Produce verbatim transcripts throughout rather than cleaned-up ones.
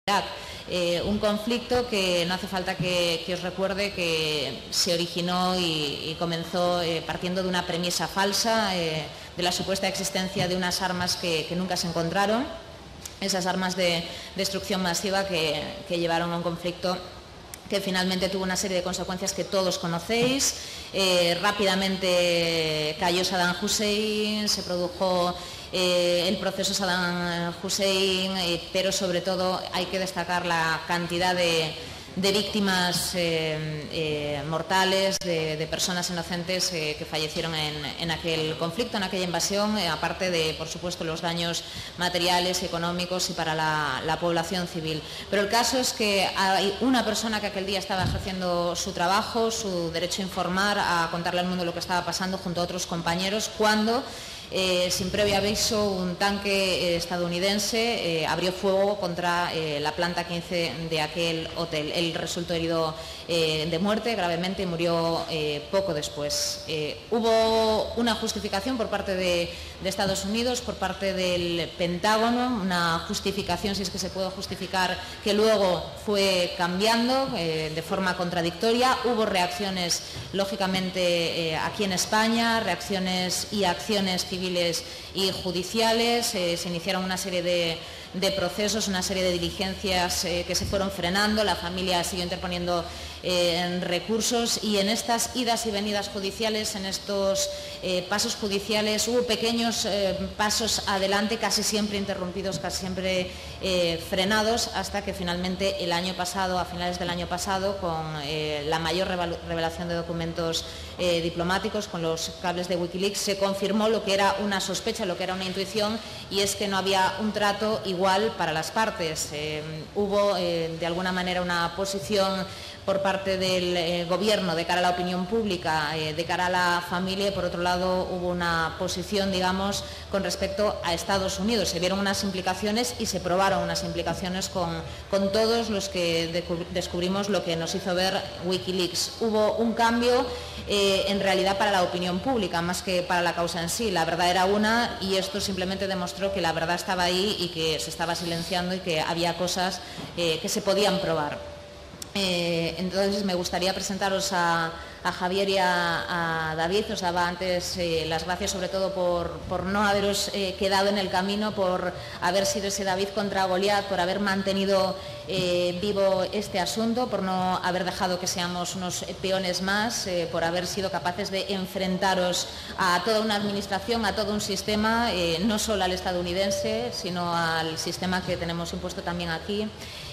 Irak. Eh, un conflicto que no hace falta que, que os recuerde que se originó y, y comenzó eh, partiendo de una premisa falsa, eh, de la supuesta existencia de unas armas que, que nunca se encontraron, esas armas de destrucción masiva que, que llevaron a un conflicto que finalmente tuvo una serie de consecuencias que todos conocéis. Eh, rápidamente cayó Saddam Hussein, se produjo eh, el proceso Saddam Hussein, eh, pero sobre todo hay que destacar la cantidad de, de víctimas eh, eh, mortales, de, de personas inocentes eh, que fallecieron en, en aquel conflicto, en aquella invasión, eh, aparte de, por supuesto, los daños materiales, económicos y para la, la población civil. Pero el caso es que hay una persona que aquel día estaba ejerciendo su trabajo, su derecho a informar, a contarle al mundo lo que estaba pasando junto a otros compañeros, cuando Eh, sin previo aviso, un tanque eh, estadounidense eh, abrió fuego contra eh, la planta quince de aquel hotel. Él resultó herido eh, de muerte gravemente y murió eh, poco después. Eh, hubo una justificación por parte de, de Estados Unidos, por parte del Pentágono, una justificación, si es que se puede justificar, que luego fue cambiando eh, de forma contradictoria. Hubo reacciones, lógicamente, eh, aquí en España, reacciones y acciones civiles y judiciales. Eh, se iniciaron una serie de, de procesos, una serie de diligencias eh, que se fueron frenando. La familia siguió interponiendo eh, recursos, y en estas idas y venidas judiciales, en estos eh, pasos judiciales, hubo pequeños eh, pasos adelante, casi siempre interrumpidos, casi siempre eh, frenados, hasta que finalmente el año pasado, a finales del año pasado, con eh, la mayor revelación de documentos eh, diplomáticos, con los cables de Wikileaks, se confirmó lo que era una sospecha, lo que era una intuición, y es que no había un trato igual para las partes. Eh, hubo eh, de alguna manera una posición por parte del eh, Gobierno de cara a la opinión pública, eh, de cara a la familia, y por otro lado hubo una posición, digamos, con respecto a Estados Unidos. Se vieron unas implicaciones y se probaron unas implicaciones con, con todos los que descubrimos lo que nos hizo ver Wikileaks. Hubo un cambio eh, en realidad para la opinión pública, más que para la causa en sí. La verdad era una, y esto simplemente demostró que la verdad estaba ahí y que se estaba silenciando y que había cosas eh, que se podían probar. Eh, entonces me gustaría presentaros a, a Javier y a, a David. Os daba antes eh, las gracias sobre todo por, por no haberos eh, quedado en el camino, por haber sido ese David contra Goliat, por haber mantenido eh, vivo este asunto, por no haber dejado que seamos unos peones más, eh, por haber sido capaces de enfrentaros a toda una administración, a todo un sistema, eh, no solo al estadounidense, sino al sistema que tenemos impuesto también aquí.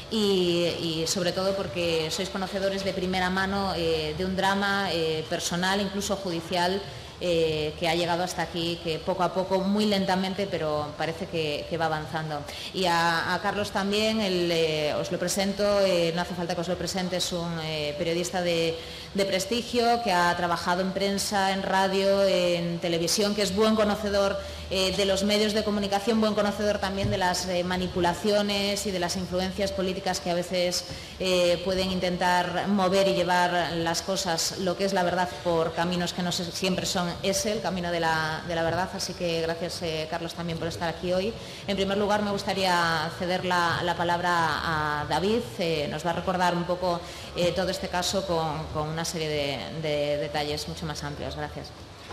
Y, y sobre todo porque sois conocedores de primera mano eh, de un drama eh, personal, incluso judicial, eh, que ha llegado hasta aquí, que poco a poco, muy lentamente, pero parece que, que va avanzando. Y a, a Carlos también, el, eh, os lo presento, eh, no hace falta que os lo presente, es un eh, periodista de, de prestigio, que ha trabajado en prensa, en radio, en televisión, que es buen conocedor eh, de los medios de comunicación, buen conocedor también de las eh, manipulaciones y de las influencias políticas que a veces eh, pueden intentar mover y llevar las cosas, lo que es la verdad, por caminos que no siempre son ese, el camino de la, de la verdad. Así que gracias, eh, Carlos, también por estar aquí hoy. En primer lugar, me gustaría ceder la, la palabra a David. Eh, nos va a recordar un poco eh, todo este caso con, con una serie de, de detalles mucho más amplios. Gracias.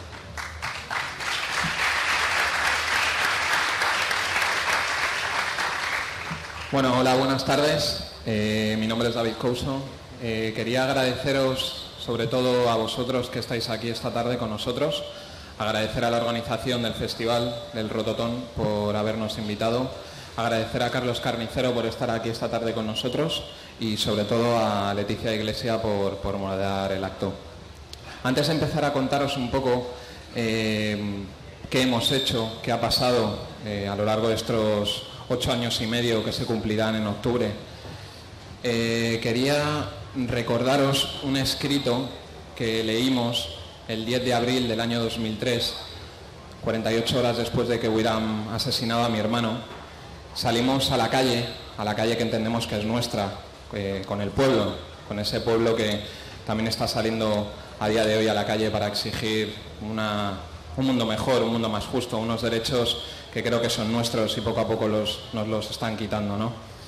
Bueno, hola, buenas tardes. Eh, mi nombre es David Couso. Eh, quería agradeceros, sobre todo a vosotros que estáis aquí esta tarde con nosotros, agradecer a la organización del Festival del Rototón por habernos invitado, agradecer a Carlos Carnicero por estar aquí esta tarde con nosotros y sobre todo a Leticia Iglesia por, por moderar el acto. Antes de empezar a contaros un poco eh, qué hemos hecho, qué ha pasado eh, a lo largo de estos ocho años y medio que se cumplirán en octubre, eh, quería recordaros un escrito que leímos el diez de abril del año dos mil tres, cuarenta y ocho horas después de que hubieran asesinado a mi hermano. Salimos a la calle, a la calle que entendemos que es nuestra, eh, con el pueblo, con ese pueblo que también está saliendo a día de hoy a la calle para exigir una, un mundo mejor, un mundo más justo, unos derechos que creo que son nuestros y poco a poco los, nos los están quitando, ¿no?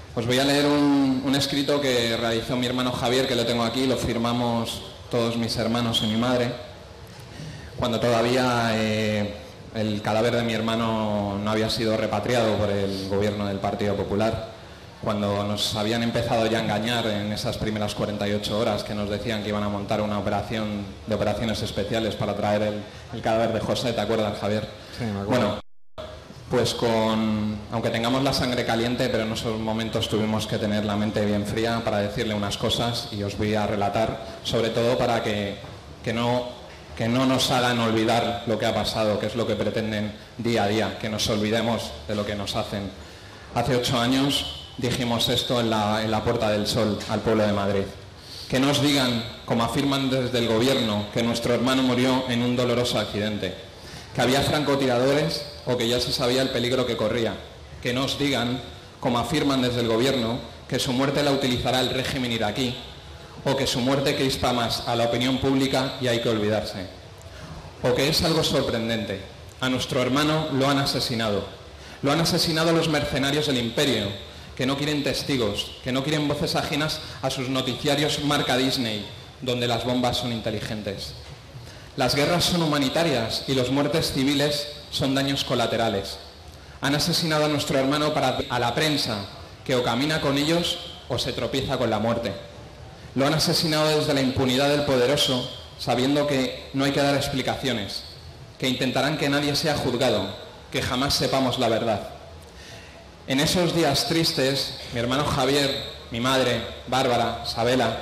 Os voy a leer un, un escrito que realizó mi hermano Javier, que lo tengo aquí, lo firmamos todos mis hermanos y mi madre, cuando todavía eh, el cadáver de mi hermano no había sido repatriado por el gobierno del Partido Popular, cuando nos habían empezado ya a engañar en esas primeras cuarenta y ocho horas, que nos decían que iban a montar una operación de operaciones especiales para traer el, el cadáver de José, ¿te acuerdas, Javier? Sí, me acuerdo. Bueno, pues con, aunque tengamos la sangre caliente, pero en esos momentos tuvimos que tener la mente bien fría para decirle unas cosas, y os voy a relatar, sobre todo para que, que, no, que no nos hagan olvidar lo que ha pasado, que es lo que pretenden día a día, que nos olvidemos de lo que nos hacen. Hace ocho años dijimos esto en la, en la Puerta del Sol al pueblo de Madrid. Que nos digan, como afirman desde el gobierno, que nuestro hermano murió en un doloroso accidente, que había francotiradores o que ya se sabía el peligro que corría. Que nos digan, como afirman desde el gobierno, que su muerte la utilizará el régimen iraquí, o que su muerte crispa más a la opinión pública y hay que olvidarse. O que es algo sorprendente, a nuestro hermano lo han asesinado. Lo han asesinado los mercenarios del imperio, que no quieren testigos, que no quieren voces ajenas a sus noticiarios marca Disney, donde las bombas son inteligentes. Las guerras son humanitarias y los muertes civiles son daños colaterales. Han asesinado a nuestro hermano para a la prensa, que o camina con ellos o se tropieza con la muerte. Lo han asesinado desde la impunidad del poderoso, sabiendo que no hay que dar explicaciones, que intentarán que nadie sea juzgado, que jamás sepamos la verdad. En esos días tristes, mi hermano Javier, mi madre, Bárbara, Sabela,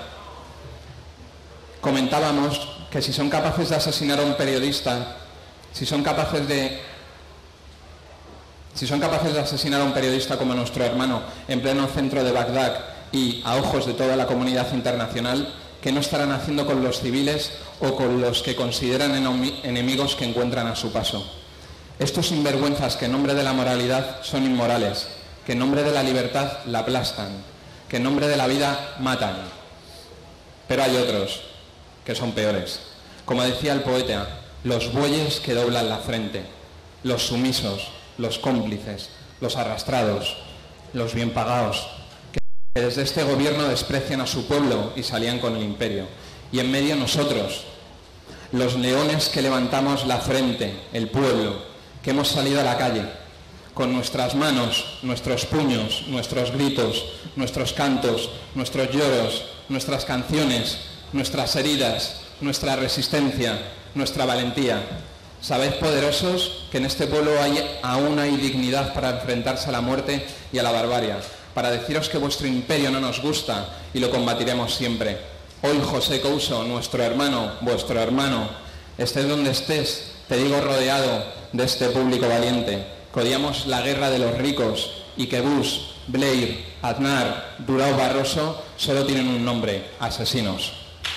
comentábamos que si son capaces de asesinar a un periodista, si son capaces de, si son capaces de asesinar a un periodista como nuestro hermano en pleno centro de Bagdad y a ojos de toda la comunidad internacional, ¿qué no estarán haciendo con los civiles o con los que consideran enemigos que encuentran a su paso? Estos sinvergüenzas que en nombre de la moralidad son inmorales, que en nombre de la libertad la aplastan, que en nombre de la vida matan. Pero hay otros que son peores. Como decía el poeta, los bueyes que doblan la frente, los sumisos, los cómplices, los arrastrados, los bien pagados, que desde este gobierno desprecian a su pueblo y salían con el imperio. Y en medio nosotros, los leones que levantamos la frente, el pueblo, que hemos salido a la calle, con nuestras manos, nuestros puños, nuestros gritos, nuestros cantos, nuestros lloros, nuestras canciones, nuestras heridas, nuestra resistencia, nuestra valentía. Sabed, poderosos, que en este pueblo hay, aún hay dignidad para enfrentarse a la muerte y a la barbarie, para deciros que vuestro imperio no nos gusta y lo combatiremos siempre. Hoy José Couso, nuestro hermano, vuestro hermano, estés donde estés, te digo rodeado de este público valiente, que odiamos la guerra de los ricos y que Bush, Blair, Aznar, Durão Barroso solo tienen un nombre: asesinos.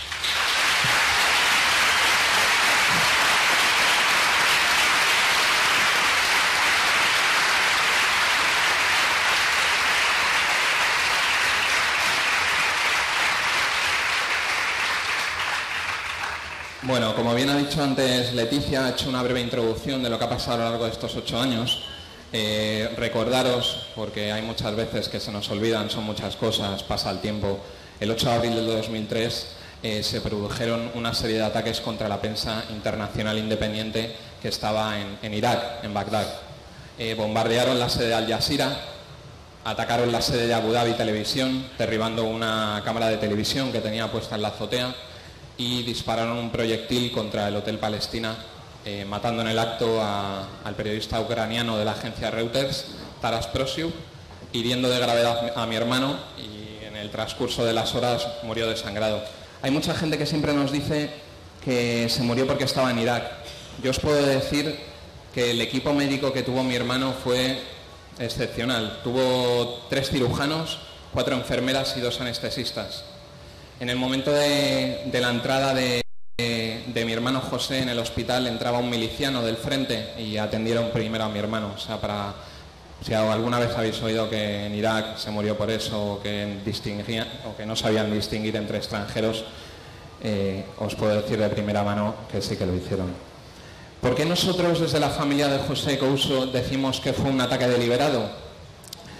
Bueno, como bien ha dicho antes Leticia, ha hecho una breve introducción de lo que ha pasado a lo largo de estos ocho años. Eh, recordaros, porque hay muchas veces que se nos olvidan, son muchas cosas, pasa el tiempo. El ocho de abril del dos mil tres eh, se produjeron una serie de ataques contra la prensa internacional independiente que estaba en, en Irak, en Bagdad. Eh, bombardearon la sede de Al Jazeera, atacaron la sede de Abu Dhabi Televisión, derribando una cámara de televisión que tenía puesta en la azotea, y dispararon un proyectil contra el Hotel Palestina, eh, matando en el acto a, al periodista ucraniano de la agencia Reuters, Taras Prosiuk, hiriendo de gravedad a mi hermano, y en el transcurso de las horas murió desangrado. Hay mucha gente que siempre nos dice que se murió porque estaba en Irak. Yo os puedo decir que el equipo médico que tuvo mi hermano fue excepcional. Tuvo tres cirujanos, cuatro enfermeras y dos anestesistas. En el momento de, de la entrada de, de, de mi hermano José en el hospital entraba un miliciano del frente y atendieron primero a mi hermano. O sea, para, si alguna vez habéis oído que en Irak se murió por eso, o que, distinguían, o que no sabían distinguir entre extranjeros, eh, os puedo decir de primera mano que sí que lo hicieron. ¿Por qué nosotros desde la familia de José Couso decimos que fue un ataque deliberado?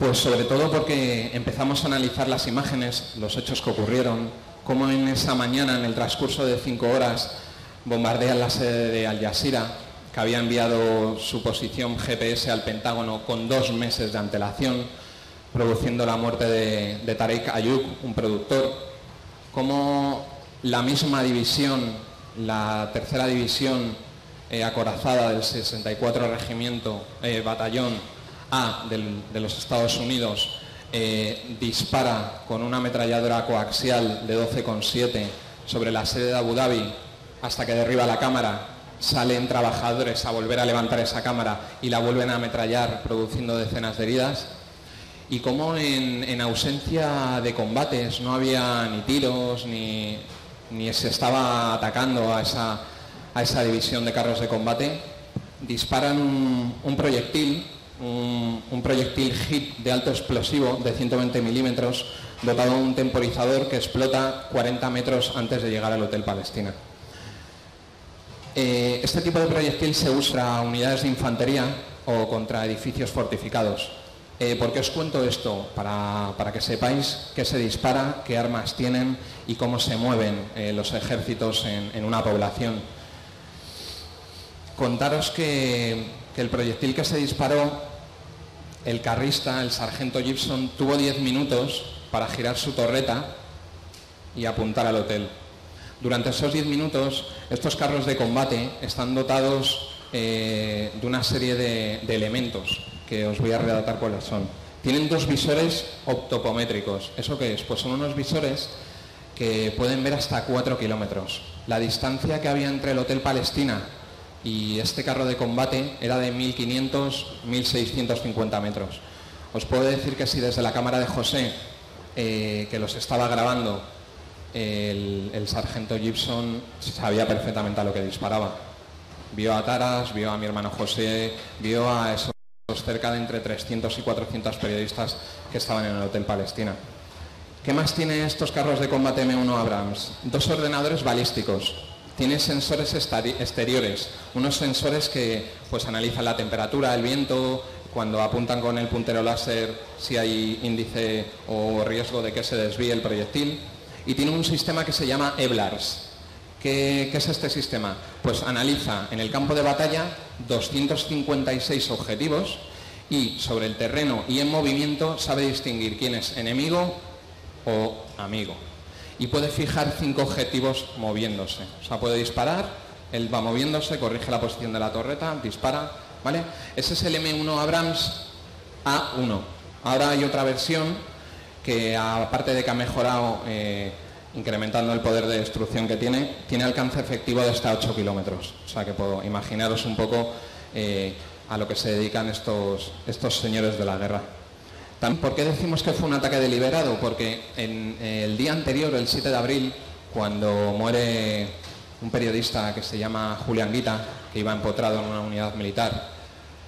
Pues sobre todo porque empezamos a analizar las imágenes, los hechos que ocurrieron, cómo en esa mañana, en el transcurso de cinco horas, bombardean la sede de Al Jazeera, que había enviado su posición G P S al Pentágono con dos meses de antelación, produciendo la muerte de, de Tarek Ayub, un productor, cómo la misma división, la tercera división eh, acorazada del sesenta y cuatro Regimiento, eh, Batallón A del, de los Estados Unidos, eh, dispara con una ametralladora coaxial de doce coma siete sobre la sede de Abu Dhabi hasta que derriba la cámara. Salen trabajadores a volver a levantar esa cámara y la vuelven a ametrallar, produciendo decenas de heridas. Y como en, en ausencia de combates, no había ni tiros, ni, ni se estaba atacando a esa, a esa división de carros de combate, disparan un, un proyectil, un, un proyectil hit de alto explosivo de ciento veinte milímetros, dotado de un temporizador que explota cuarenta metros antes de llegar al Hotel Palestina. Eh, este tipo de proyectil se usa contra unidades de infantería o contra edificios fortificados. Eh, ¿Por qué os cuento esto? Para, para que sepáis qué se dispara, qué armas tienen y cómo se mueven eh, los ejércitos en, en una población. Contaros que, que el proyectil que se disparó, el carrista, el sargento Gibson, tuvo diez minutos para girar su torreta y apuntar al hotel. Durante esos diez minutos, estos carros de combate están dotados eh, de una serie de, de elementos que os voy a relatar cuáles son. Tienen dos visores optopométricos. ¿Eso qué es? Pues son unos visores que pueden ver hasta cuatro kilómetros. La distancia que había entre el Hotel Palestina y este carro de combate era de mil quinientos a mil seiscientos cincuenta metros. Os puedo decir que si desde la cámara de José, eh, que los estaba grabando, el, el sargento Gibson sabía perfectamente a lo que disparaba. Vio a Taras, vio a mi hermano José, vio a esos cerca de entre trescientos y cuatrocientos periodistas que estaban en el Hotel Palestina. ¿Qué más tiene estos carros de combate M uno Abrams? Dos ordenadores balísticos. Tiene sensores exteriores, unos sensores que pues analizan la temperatura, el viento, cuando apuntan con el puntero láser si hay índice o riesgo de que se desvíe el proyectil. Y tiene un sistema que se llama EBLARS. ¿Qué, ¿Qué es este sistema? Pues analiza en el campo de batalla doscientos cincuenta y seis objetivos y sobre el terreno y en movimiento sabe distinguir quién es enemigo o amigo. Y puede fijar cinco objetivos moviéndose. O sea, puede disparar, él va moviéndose, corrige la posición de la torreta, dispara, ¿vale? Ese es el M uno Abrams A uno. Ahora hay otra versión que, aparte de que ha mejorado... Eh, incrementando el poder de destrucción que tiene, tiene alcance efectivo de hasta ocho kilómetros. O sea que puedo imaginaros un poco eh, a lo que se dedican estos, estos señores de la guerra. ¿Por qué decimos que fue un ataque deliberado? Porque en, eh, el día anterior, el siete de abril, cuando muere un periodista que se llama Julián Guita, que iba empotrado en una unidad militar,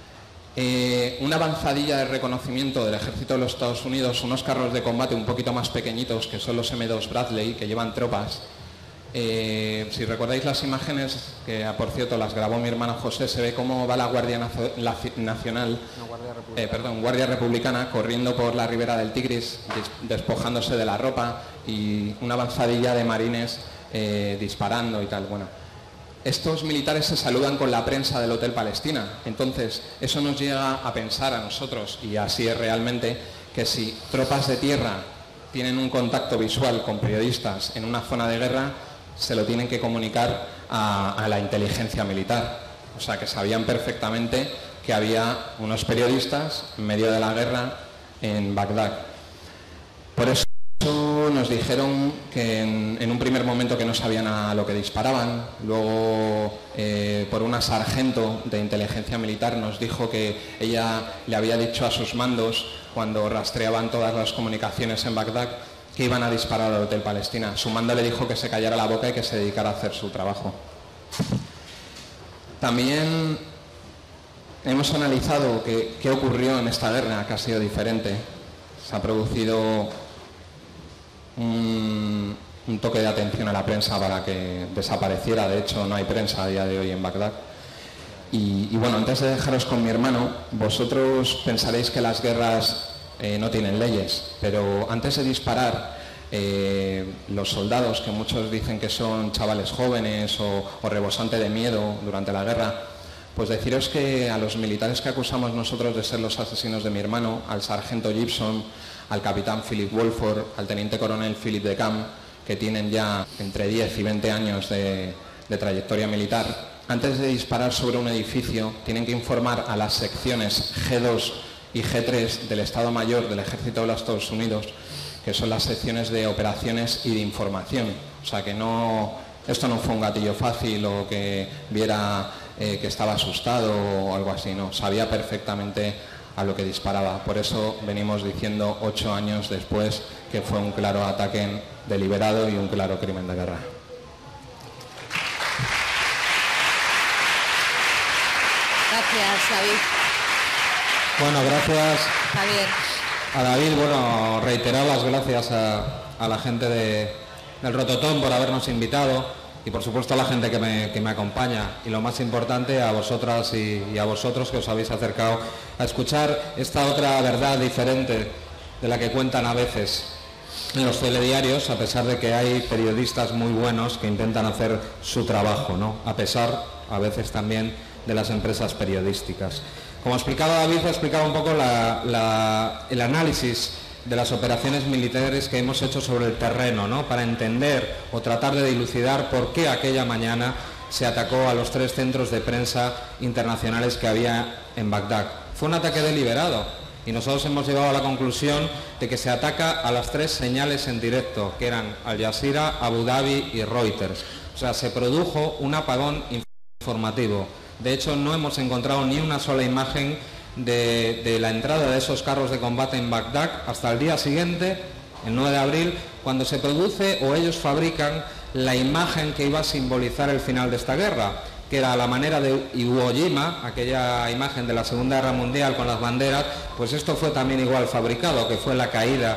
Eh, una avanzadilla de reconocimiento del ejército de los Estados Unidos, unos carros de combate un poquito más pequeñitos que son los M dos Bradley, que llevan tropas. Eh, si recordáis las imágenes, que por cierto las grabó mi hermano José, se ve cómo va la Guardia Nacional, no, Guardia Republicana. Eh, perdón, Guardia Republicana, corriendo por la ribera del Tigris, despojándose de la ropa, y una avanzadilla de marines eh, disparando y tal. Bueno, estos militares se saludan con la prensa del Hotel Palestina. Entonces, eso nos llega a pensar a nosotros, y así es realmente, que si tropas de tierra tienen un contacto visual con periodistas en una zona de guerra, se lo tienen que comunicar a, a la inteligencia militar. O sea, que sabían perfectamente que había unos periodistas en medio de la guerra en Bagdad. Por eso nos dijeron que en, en un primer momento que no sabían a lo que disparaban. Luego, eh, por una sargento de inteligencia militar, nos dijo que ella le había dicho a sus mandos, cuando rastreaban todas las comunicaciones en Bagdad, que iban a disparar al Hotel Palestina. Su mando le dijo que se callara la boca y que se dedicara a hacer su trabajo. También hemos analizado qué, qué ocurrió en esta guerra, que ha sido diferente. Se ha producido Un, un toque de atención a la prensa para que desapareciera. De hecho, no hay prensa a día de hoy en Bagdad. Y, y bueno, antes de dejaros con mi hermano, vosotros pensaréis que las guerras eh, no tienen leyes, pero antes de disparar, eh, los soldados, que muchos dicen que son chavales jóvenes o, o rebosante de miedo durante la guerra, pues deciros que a los militares que acusamos nosotros de ser los asesinos de mi hermano, al sargento Gibson, al capitán Philip Wolford, al teniente coronel Philip de Camp, que tienen ya entre diez y veinte años de, de trayectoria militar, antes de disparar sobre un edificio tienen que informar a las secciones G dos y G tres del Estado Mayor del Ejército de los Estados Unidos, que son las secciones de operaciones y de información. O sea que no, esto no fue un gatillo fácil o que viera eh, que estaba asustado o algo así, no, sabía perfectamente a lo que disparaba. Por eso venimos diciendo ocho años después que fue un claro ataque deliberado y un claro crimen de guerra. Gracias, David. Bueno, gracias Javier. a David. Bueno, reiterar las gracias a, a la gente de, del Rototón por habernos invitado y por supuesto a la gente que me, que me acompaña y lo más importante a vosotras y, y a vosotros que os habéis acercado a escuchar esta otra verdad diferente de la que cuentan a veces en los telediarios, a pesar de que hay periodistas muy buenos que intentan hacer su trabajo, ¿no? A pesar a veces también de las empresas periodísticas. Como explicaba David, ha explicado un poco la, la, el análisis de las operaciones militares que hemos hecho sobre el terreno, ¿no? Para entender o tratar de dilucidar por qué aquella mañana se atacó a los tres centros de prensa internacionales que había en Bagdad. Fue un ataque deliberado y nosotros hemos llegado a la conclusión de que se ataca a las tres señales en directo, que eran Al Jazeera, Abu Dhabi y Reuters. O sea, se produjo un apagón informativo. De hecho, no hemos encontrado ni una sola imagen de, de la entrada de esos carros de combate en Bagdad hasta el día siguiente, el nueve de abril, cuando se produce o ellos fabrican la imagen que iba a simbolizar el final de esta guerra, que era a la manera de Iwo Jima, aquella imagen de la Segunda Guerra Mundial con las banderas. Pues esto fue también igual fabricado, que fue la caída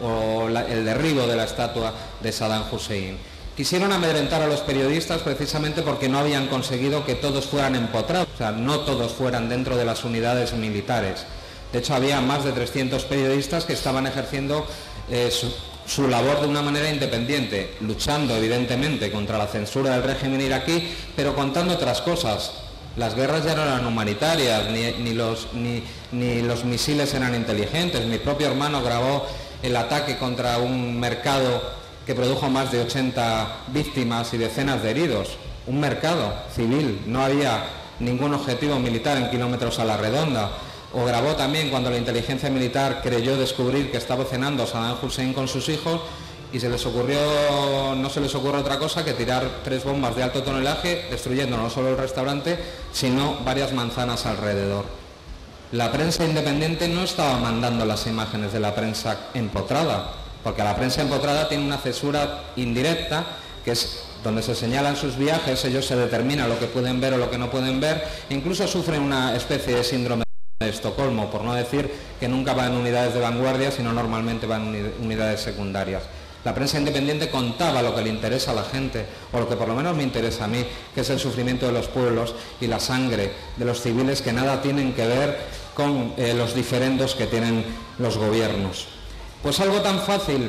o la, el derribo de la estatua de Saddam Hussein. Quisieron amedrentar a los periodistas precisamente porque no habían conseguido que todos fueran empotrados, o sea, no todos fueran dentro de las unidades militares. De hecho, había más de trescientos periodistas que estaban ejerciendo eh, su, su labor de una manera independiente, luchando evidentemente contra la censura del régimen iraquí, pero contando otras cosas. Las guerras ya no eran humanitarias, ni, ni, los, ni, ni los misiles eran inteligentes. Mi propio hermano grabó el ataque contra un mercado que produjo más de ochenta víctimas y decenas de heridos. Un mercado civil, no había ningún objetivo militar en kilómetros a la redonda. O grabó también cuando la inteligencia militar creyó descubrir que estaba cenando Saddam Hussein con sus hijos y se les ocurrió, no se les ocurre otra cosa que tirar tres bombas de alto tonelaje, destruyendo no solo el restaurante, sino varias manzanas alrededor. La prensa independiente no estaba mandando las imágenes de la prensa empotrada, porque la prensa empotrada tiene una censura indirecta, que es donde se señalan sus viajes, ellos se determinan lo que pueden ver o lo que no pueden ver, e incluso sufren una especie de síndrome de Estocolmo, por no decir que nunca van en unidades de vanguardia, sino normalmente van en unidades secundarias. La prensa independiente contaba lo que le interesa a la gente, o lo que por lo menos me interesa a mí, que es el sufrimiento de los pueblos y la sangre de los civiles, que nada tienen que ver con eh, los diferendos que tienen los gobiernos. Pues algo tan fácil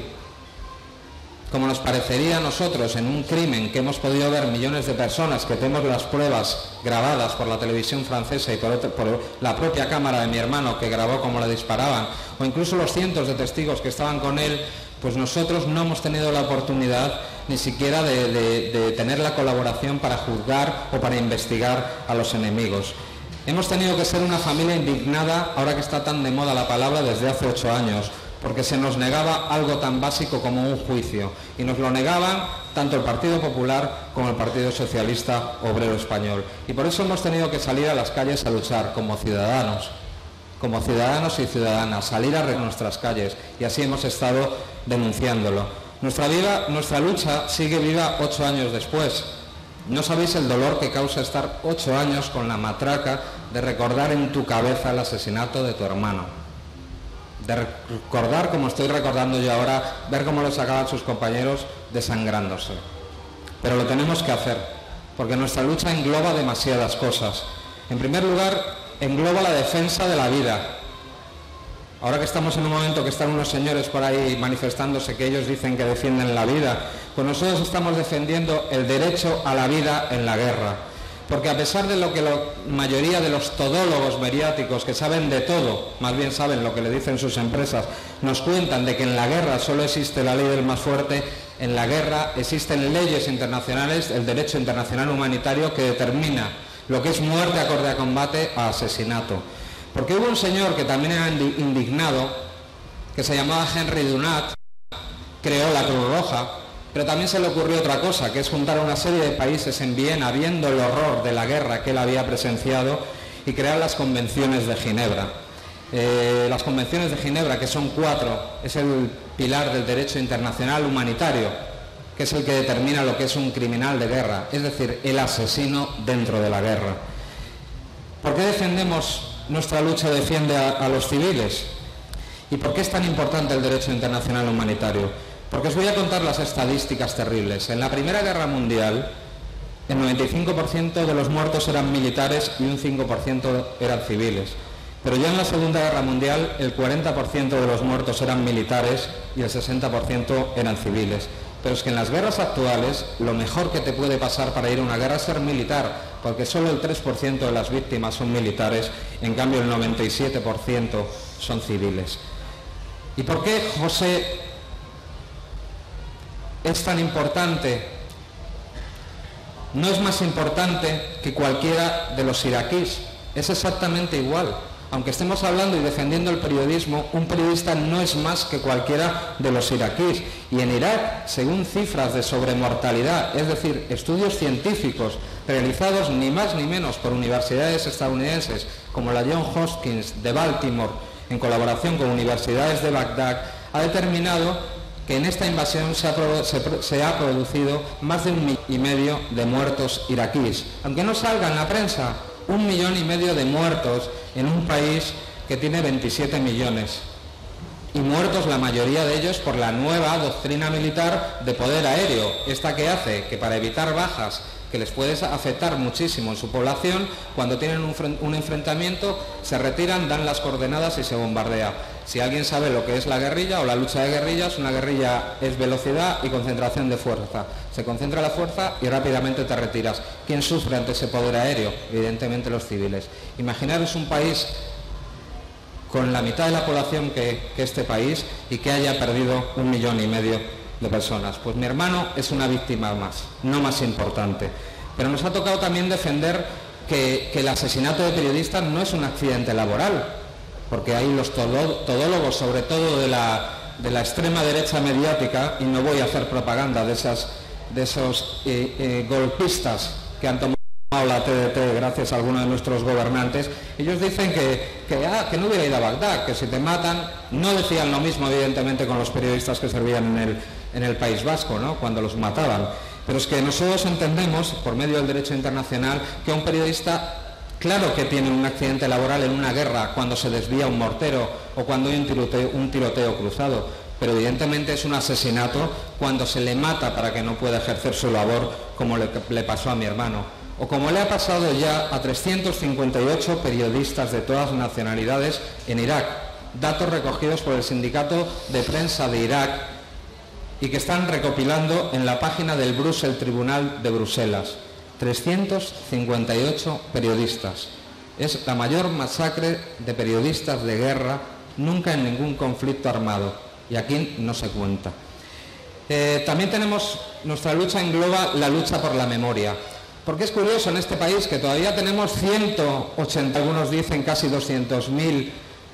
como nos parecería a nosotros en un crimen que hemos podido ver millones de personas, que tenemos las pruebas grabadas por la televisión francesa y por, otro, por la propia cámara de mi hermano que grabó cómo le disparaban, o incluso los cientos de testigos que estaban con él, pues nosotros no hemos tenido la oportunidad ni siquiera de, de, de tener la colaboración para juzgar o para investigar a los enemigos. Hemos tenido que ser una familia indignada, ahora que está tan de moda la palabra, desde hace ocho años, porque se nos negaba algo tan básico como un juicio, y nos lo negaban tanto el Partido Popular como el Partido Socialista Obrero Español. Y por eso hemos tenido que salir a las calles a luchar como ciudadanos, como ciudadanos y ciudadanas, salir a nuestras calles, y así hemos estado denunciándolo. Nuestra, vida, nuestra lucha sigue viva ocho años después. No sabéis el dolor que causa estar ocho años con la matraca de recordar en tu cabeza el asesinato de tu hermano. De recordar, como estoy recordando yo ahora, ver cómo lo sacaban sus compañeros desangrándose. Pero lo tenemos que hacer, porque nuestra lucha engloba demasiadas cosas. En primer lugar, engloba la defensa de la vida. Ahora que estamos en un momento que están unos señores por ahí manifestándose que ellos dicen que defienden la vida, pues nosotros estamos defendiendo el derecho a la vida en la guerra. Porque a pesar de lo que la mayoría de los todólogos mediáticos, que saben de todo, más bien saben lo que le dicen sus empresas, nos cuentan de que en la guerra solo existe la ley del más fuerte, en la guerra existen leyes internacionales, el derecho internacional humanitario que determina lo que es muerte acorde a combate a asesinato. Porque hubo un señor que también era indignado, que se llamaba Henry Dunant, creó la Cruz Roja, pero también se le ocurrió otra cosa, que es juntar a una serie de países en Viena, viendo el horror de la guerra que él había presenciado, y crear las Convenciones de Ginebra. Eh, las Convenciones de Ginebra, que son cuatro, es el pilar del derecho internacional humanitario, que es el que determina lo que es un criminal de guerra, es decir, el asesino dentro de la guerra. ¿Por qué defendemos, nuestra lucha defiende a, a los civiles? ¿Y por qué es tan importante el derecho internacional humanitario? Porque os voy a contar las estadísticas terribles. En la Primera Guerra Mundial, el noventa y cinco por ciento de los muertos eran militares y un cinco por ciento eran civiles. Pero ya en la Segunda Guerra Mundial, el cuarenta por ciento de los muertos eran militares y el sesenta por ciento eran civiles. Pero es que en las guerras actuales, lo mejor que te puede pasar para ir a una guerra es ser militar, porque solo el tres por ciento de las víctimas son militares, en cambio el noventa y siete por ciento son civiles. ¿Y por qué, José, es tan importante? No es más importante que cualquiera de los iraquíes, es exactamente igual. Aunque estemos hablando y defendiendo el periodismo, un periodista no es más que cualquiera de los iraquíes. Y en Irak, según cifras de sobremortalidad, es decir, estudios científicos realizados ni más ni menos por universidades estadounidenses como la Johns Hopkins de Baltimore, en colaboración con universidades de Bagdad, ha determinado que en esta invasión se ha, se, se ha producido más de un millón y medio de muertos iraquíes. Aunque no salga en la prensa, un millón y medio de muertos en un país que tiene veintisiete millones. Y muertos la mayoría de ellos por la nueva doctrina militar de poder aéreo, esta que hace que para evitar bajas que les puede afectar muchísimo en su población, cuando tienen un, un enfrentamiento, se retiran, dan las coordenadas y se bombardea. Si alguien sabe lo que es la guerrilla o la lucha de guerrillas, una guerrilla es velocidad y concentración de fuerza. Se concentra la fuerza y rápidamente te retiras. ¿Quién sufre ante ese poder aéreo? Evidentemente los civiles. Imaginaros un país con la mitad de la población que, que este país y que haya perdido un millón y medio de personas. Pues mi hermano es una víctima más, no más importante. Pero nos ha tocado también defender que, que el asesinato de periodistas no es un accidente laboral, porque hay los todólogos, sobre todo de la, de la extrema derecha mediática, y no voy a hacer propaganda de, esas, de esos eh, eh, golpistas que han tomado la T D T gracias a algunos de nuestros gobernantes. Ellos dicen que, que, ah, que no hubiera ido a Bagdad, que si te matan. No decían lo mismo, evidentemente, con los periodistas que servían en el, en el País Vasco, ¿no?, cuando los mataban. Pero es que nosotros entendemos, por medio del derecho internacional, que un periodista, claro que tiene un accidente laboral en una guerra cuando se desvía un mortero o cuando hay un tiroteo, un tiroteo cruzado, pero evidentemente es un asesinato cuando se le mata para que no pueda ejercer su labor, como le, le pasó a mi hermano, o como le ha pasado ya a trescientos cincuenta y ocho periodistas de todas nacionalidades en Irak, datos recogidos por el Sindicato de Prensa de Irak y que están recopilando en la página del Brussels Tribunal de Bruselas. trescientos cincuenta y ocho periodistas. Es la mayor masacre de periodistas de guerra nunca en ningún conflicto armado, y aquí no se cuenta. Eh, también tenemos, nuestra lucha engloba la lucha por la memoria, porque es curioso en este país que todavía tenemos ciento ochenta, algunos dicen casi doscientos mil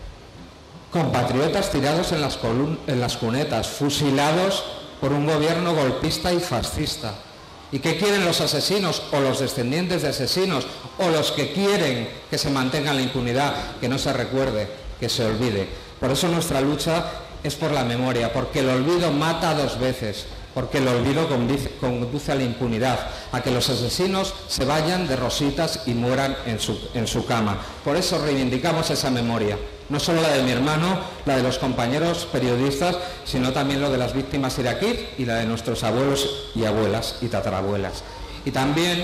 compatriotas tirados en las, en las cunetas, fusilados por un gobierno golpista y fascista. ¿Y qué quieren los asesinos o los descendientes de asesinos o los que quieren que se mantenga la impunidad? Que no se recuerde, que se olvide. Por eso nuestra lucha es por la memoria, porque el olvido mata dos veces, porque el olvido conduce a la impunidad, a que los asesinos se vayan de rositas y mueran en su, en su cama. Por eso reivindicamos esa memoria, no solo la de mi hermano, la de los compañeros periodistas, sino también lo de las víctimas iraquíes y la de nuestros abuelos y abuelas y tatarabuelas. Y también...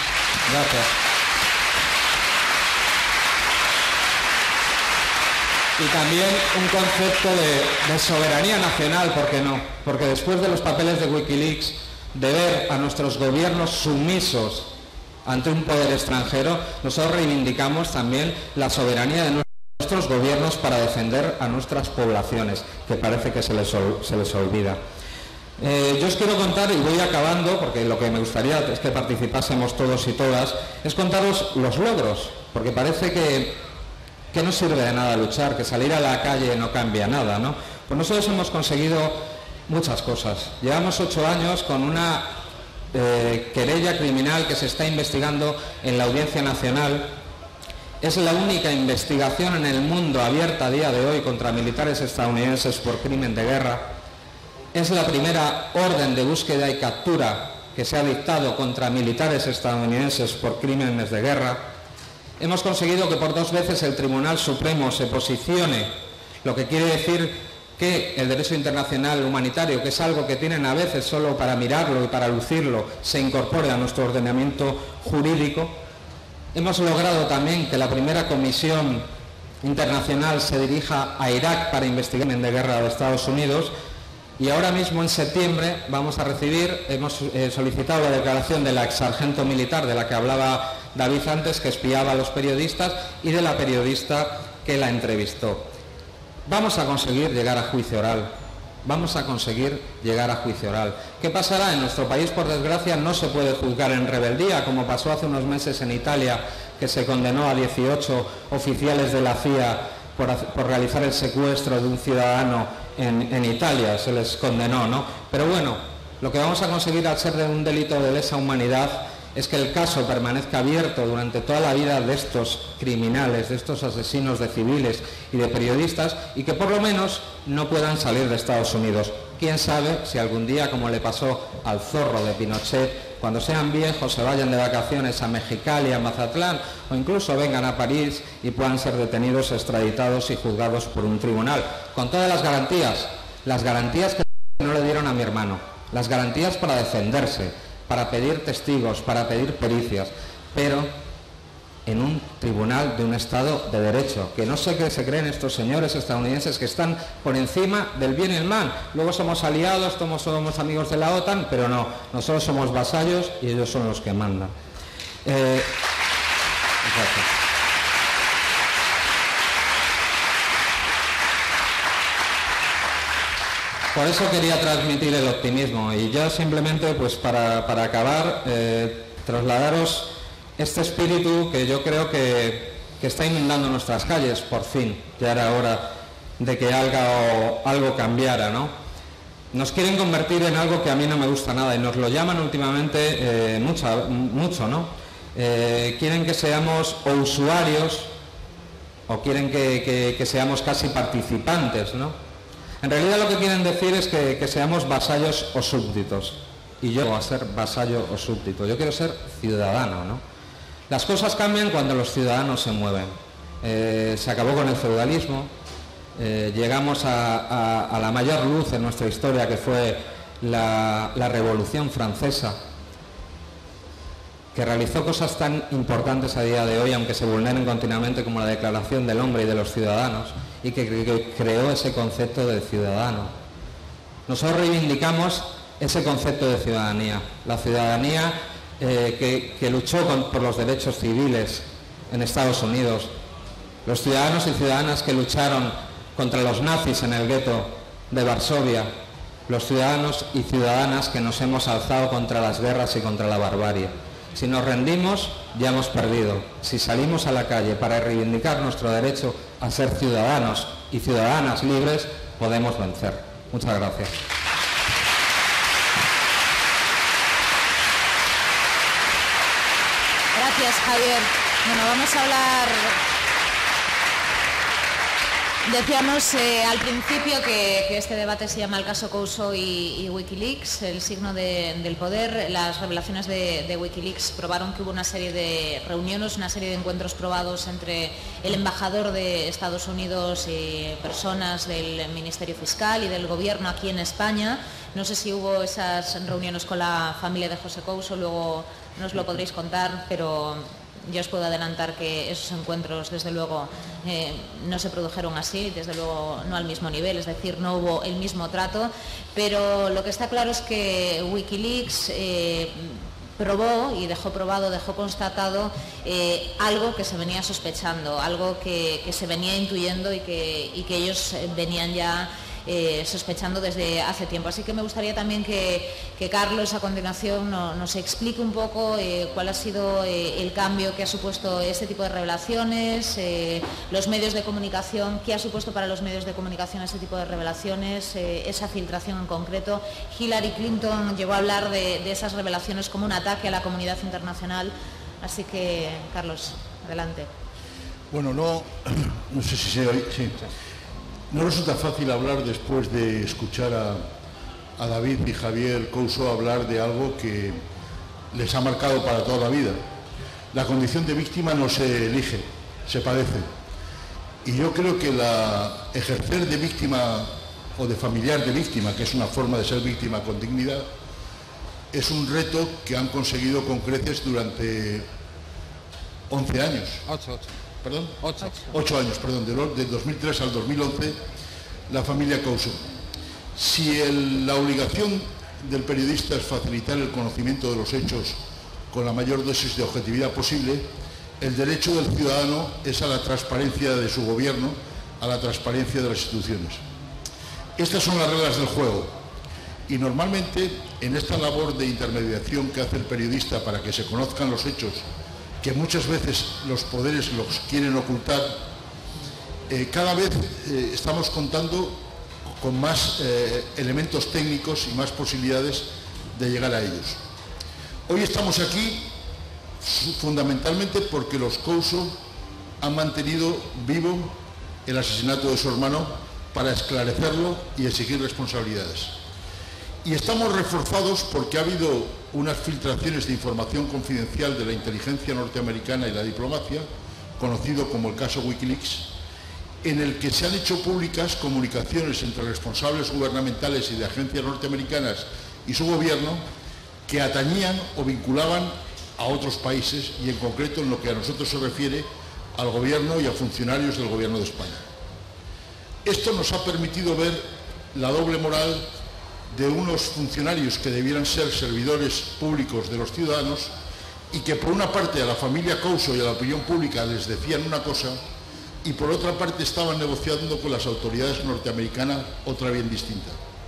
Gracias. y también un concepto de, de soberanía nacional, ¿por qué no? Porque después de los papeles de Wikileaks, de ver a nuestros gobiernos sumisos ante un poder extranjero, nosotros reivindicamos también la soberanía de nuestros gobiernos para defender a nuestras poblaciones, que parece que se les, se les olvida. Eh, yo os quiero contar, y voy acabando, porque lo que me gustaría es que participásemos todos y todas, es contaros los logros, porque parece que, que no sirve de nada luchar, que salir a la calle no cambia nada, ¿no? Pues nosotros hemos conseguido muchas cosas. Llevamos ocho años con una eh, querella criminal que se está investigando en la Audiencia Nacional. Es la única investigación en el mundo abierta a día de hoy contra militares estadounidenses por crimen de guerra. Es la primera orden de búsqueda y captura que se ha dictado contra militares estadounidenses por crímenes de guerra. Hemos conseguido que por dos veces el Tribunal Supremo se posicione, lo que quiere decir que el derecho internacional humanitario, que es algo que tienen a veces solo para mirarlo y para lucirlo, se incorpore a nuestro ordenamiento jurídico. Hemos logrado también que la primera comisión internacional se dirija a Irak para investigar el crimen de guerra de Estados Unidos. Y ahora mismo en septiembre vamos a recibir, hemos eh, solicitado la declaración de la ex sargento militar de la que hablaba David antes, que espiaba a los periodistas, y de la periodista que la entrevistó. Vamos a conseguir llegar a juicio oral. Vamos a conseguir llegar a juicio oral. ¿Qué pasará? En nuestro país, por desgracia, no se puede juzgar en rebeldía, como pasó hace unos meses en Italia, que se condenó a dieciocho oficiales de la C I A por, por realizar el secuestro de un ciudadano en, en Italia. Se les condenó, ¿no? Pero bueno, lo que vamos a conseguir al ser de un delito de lesa humanidad es que el caso permanezca abierto durante toda la vida de estos criminales, de estos asesinos de civiles y de periodistas, y que por lo menos no puedan salir de Estados Unidos. Quién sabe si algún día, como le pasó al zorro de Pinochet, cuando sean viejos se vayan de vacaciones a Mexicali, a Mazatlán, o incluso vengan a París y puedan ser detenidos, extraditados y juzgados por un tribunal, con todas las garantías, las garantías que no le dieron a mi hermano, las garantías para defenderse, para pedir testigos, para pedir pericias, pero en un tribunal de un Estado de Derecho, que no sé qué se creen estos señores estadounidenses que están por encima del bien y el mal. Luego somos aliados, somos, somos amigos de la OTAN, pero no, nosotros somos vasallos y ellos son los que mandan. Eh, Por eso quería transmitir el optimismo, y yo simplemente, pues para, para acabar, eh, trasladaros este espíritu que yo creo que, que está inundando nuestras calles, por fin. Ya era hora de que algo, algo cambiara, ¿no? Nos quieren convertir en algo que a mí no me gusta nada, y nos lo llaman últimamente eh, mucho, mucho, ¿no? Eh, quieren que seamos o usuarios, o quieren que, que, que seamos casi participantes, ¿no? En realidad lo que quieren decir es que, que seamos vasallos o súbditos. Y yo voy a ser vasallo o súbdito. Yo quiero ser ciudadano, ¿no? Las cosas cambian cuando los ciudadanos se mueven. Eh, se acabó con el feudalismo. Eh, llegamos a, a, a la mayor luz en nuestra historia, que fue la, la Revolución Francesa, que realizó cosas tan importantes a día de hoy, aunque se vulneren continuamente, como la Declaración del Hombre y de los Ciudadanos, y que, que creó ese concepto de ciudadano. Nosotros reivindicamos ese concepto de ciudadanía, la ciudadanía eh, que, que luchó con, por los derechos civiles en Estados Unidos, los ciudadanos y ciudadanas que lucharon contra los nazis en el gueto de Varsovia, los ciudadanos y ciudadanas que nos hemos alzado contra las guerras y contra la barbarie. Si nos rendimos, ya hemos perdido. Si salimos a la calle para reivindicar nuestro derecho a ser ciudadanos y ciudadanas libres, podemos vencer. Muchas gracias. Gracias, Javier. Bueno, vamos a hablar... Decíamos eh, al principio que, que este debate se llama el caso Couso y, y Wikileaks, el signo de, del poder. Las revelaciones de, de Wikileaks probaron que hubo una serie de reuniones, una serie de encuentros probados entre el embajador de Estados Unidos y personas del Ministerio Fiscal y del Gobierno aquí en España. No sé si hubo esas reuniones con la familia de José Couso, luego nos lo podréis contar, pero yo os puedo adelantar que esos encuentros, desde luego, eh, no se produjeron así, desde luego no al mismo nivel, es decir, no hubo el mismo trato, pero lo que está claro es que Wikileaks eh, probó y dejó probado, dejó constatado eh, algo que se venía sospechando, algo que, que se venía intuyendo y que, y que ellos venían ya Eh, sospechando desde hace tiempo. Así que me gustaría también que, que Carlos a continuación no, nos explique un poco eh, cuál ha sido eh, el cambio que ha supuesto este tipo de revelaciones, eh, los medios de comunicación, qué ha supuesto para los medios de comunicación este tipo de revelaciones, eh, esa filtración en concreto. Hillary Clinton llegó a hablar de, de esas revelaciones como un ataque a la comunidad internacional. Así que, Carlos, adelante. Bueno, no, no sé si se oye. Sí. No resulta fácil hablar después de escuchar a, a David y Javier Couso hablar de algo que les ha marcado para toda la vida. La condición de víctima no se elige, se padece. Y yo creo que la ejercer de víctima o de familiar de víctima, que es una forma de ser víctima con dignidad, es un reto que han conseguido con creces durante once años. Ocho, ocho. ¿Perdón? Ocho. Ocho años, perdón, del dos mil tres al dos mil once, la familia Couso. Si el, la obligación del periodista es facilitar el conocimiento de los hechos con la mayor dosis de objetividad posible, el derecho del ciudadano es a la transparencia de su gobierno, a la transparencia de las instituciones. Estas son las reglas del juego y normalmente en esta labor de intermediación que hace el periodista para que se conozcan los hechos, que muchas veces los poderes los quieren ocultar, eh, cada vez eh, estamos contando con más eh, elementos técnicos y más posibilidades de llegar a ellos. Hoy estamos aquí fundamentalmente porque los Couso han mantenido vivo el asesinato de su hermano para esclarecerlo y exigir responsabilidades. Y estamos reforzados porque ha habido unas filtraciones de información confidencial de la inteligencia norteamericana y la diplomacia, conocido como el caso Wikileaks, en el que se han hecho públicas comunicaciones entre responsables gubernamentales y de agencias norteamericanas y su gobierno que atañían o vinculaban a otros países y en concreto en lo que a nosotros se refiere al gobierno y a funcionarios del gobierno de España. Esto nos ha permitido ver la doble moral de unos funcionarios que debieran ser servidores públicos de los ciudadanos y que por una parte a la familia Couso y a la opinión pública les decían una cosa y por otra parte estaban negociando con las autoridades norteamericanas otra bien distinta.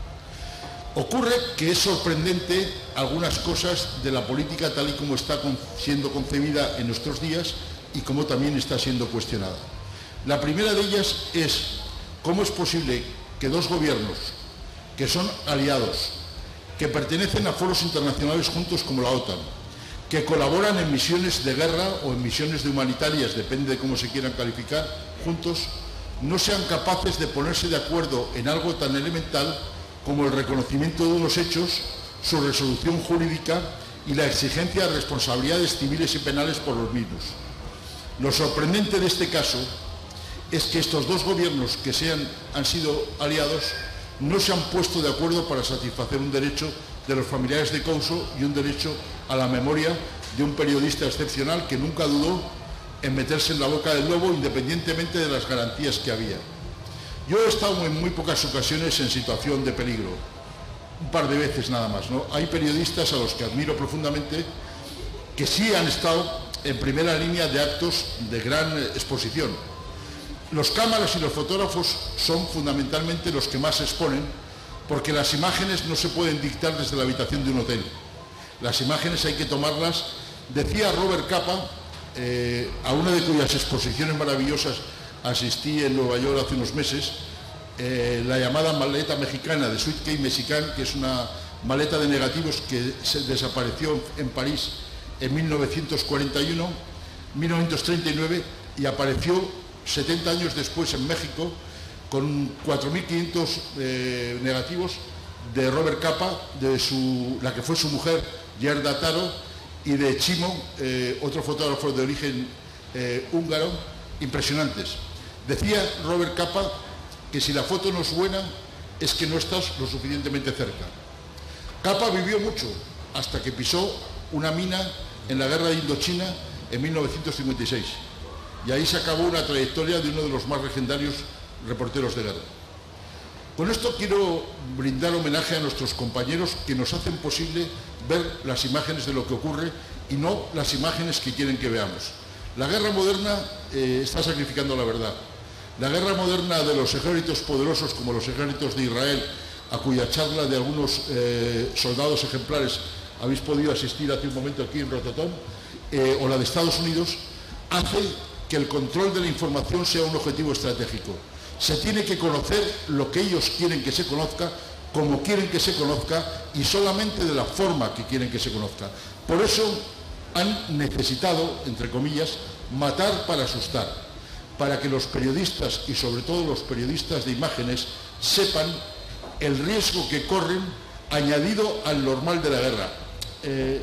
Ocurre que es sorprendente algunas cosas de la política tal y como está siendo concebida en nuestros días y como también está siendo cuestionada. La primera de ellas es cómo es posible que dos gobiernos que son aliados, que pertenecen a foros internacionales juntos como la OTAN, que colaboran en misiones de guerra o en misiones de humanitarias, depende de cómo se quieran calificar, juntos, no sean capaces de ponerse de acuerdo en algo tan elemental como el reconocimiento de unos hechos, su resolución jurídica y la exigencia de responsabilidades civiles y penales por los mismos. Lo sorprendente de este caso es que estos dos gobiernos que sean, han sido aliados no se han puesto de acuerdo para satisfacer un derecho de los familiares de Couso y un derecho a la memoria de un periodista excepcional que nunca dudó en meterse en la boca del lobo independientemente de las garantías que había. Yo he estado en muy pocas ocasiones en situación de peligro, un par de veces nada más, ¿no? Hay periodistas a los que admiro profundamente que sí han estado en primera línea de actos de gran exposición. Los cámaras y los fotógrafos son fundamentalmente los que más se exponen porque las imágenes no se pueden dictar desde la habitación de un hotel. Las imágenes hay que tomarlas. Decía Robert Capa, eh, a una de cuyas exposiciones maravillosas asistí en Nueva York hace unos meses, eh, la llamada maleta mexicana de Suitcase Mexican, que es una maleta de negativos que se desapareció en París en mil novecientos cuarenta y uno, mil novecientos treinta y nueve y apareció setenta años después en México con cuatro mil quinientos eh, negativos de Robert Capa, de su, la que fue su mujer, Gerda Taro, y de Chimo, eh, otro fotógrafo de origen eh, húngaro, impresionantes. Decía Robert Capa que si la foto no es buena es que no estás lo suficientemente cerca. Capa vivió mucho hasta que pisó una mina en la guerra de Indochina en mil novecientos cincuenta y seis. Y ahí se acabó una trayectoria de uno de los más legendarios reporteros de guerra. Con esto quiero brindar homenaje a nuestros compañeros que nos hacen posible ver las imágenes de lo que ocurre y no las imágenes que quieren que veamos. La guerra moderna eh, está sacrificando la verdad. La guerra moderna de los ejércitos poderosos como los ejércitos de Israel, a cuya charla de algunos eh, soldados ejemplares habéis podido asistir hace un momento aquí en Rototom, eh, o la de Estados Unidos, hace que el control de la información sea un objetivo estratégico. Se tiene que conocer lo que ellos quieren que se conozca, como quieren que se conozca y solamente de la forma que quieren que se conozca. Por eso han necesitado, entre comillas, matar para asustar, para que los periodistas y sobre todo los periodistas de imágenes sepan el riesgo que corren añadido al normal de la guerra. Eh,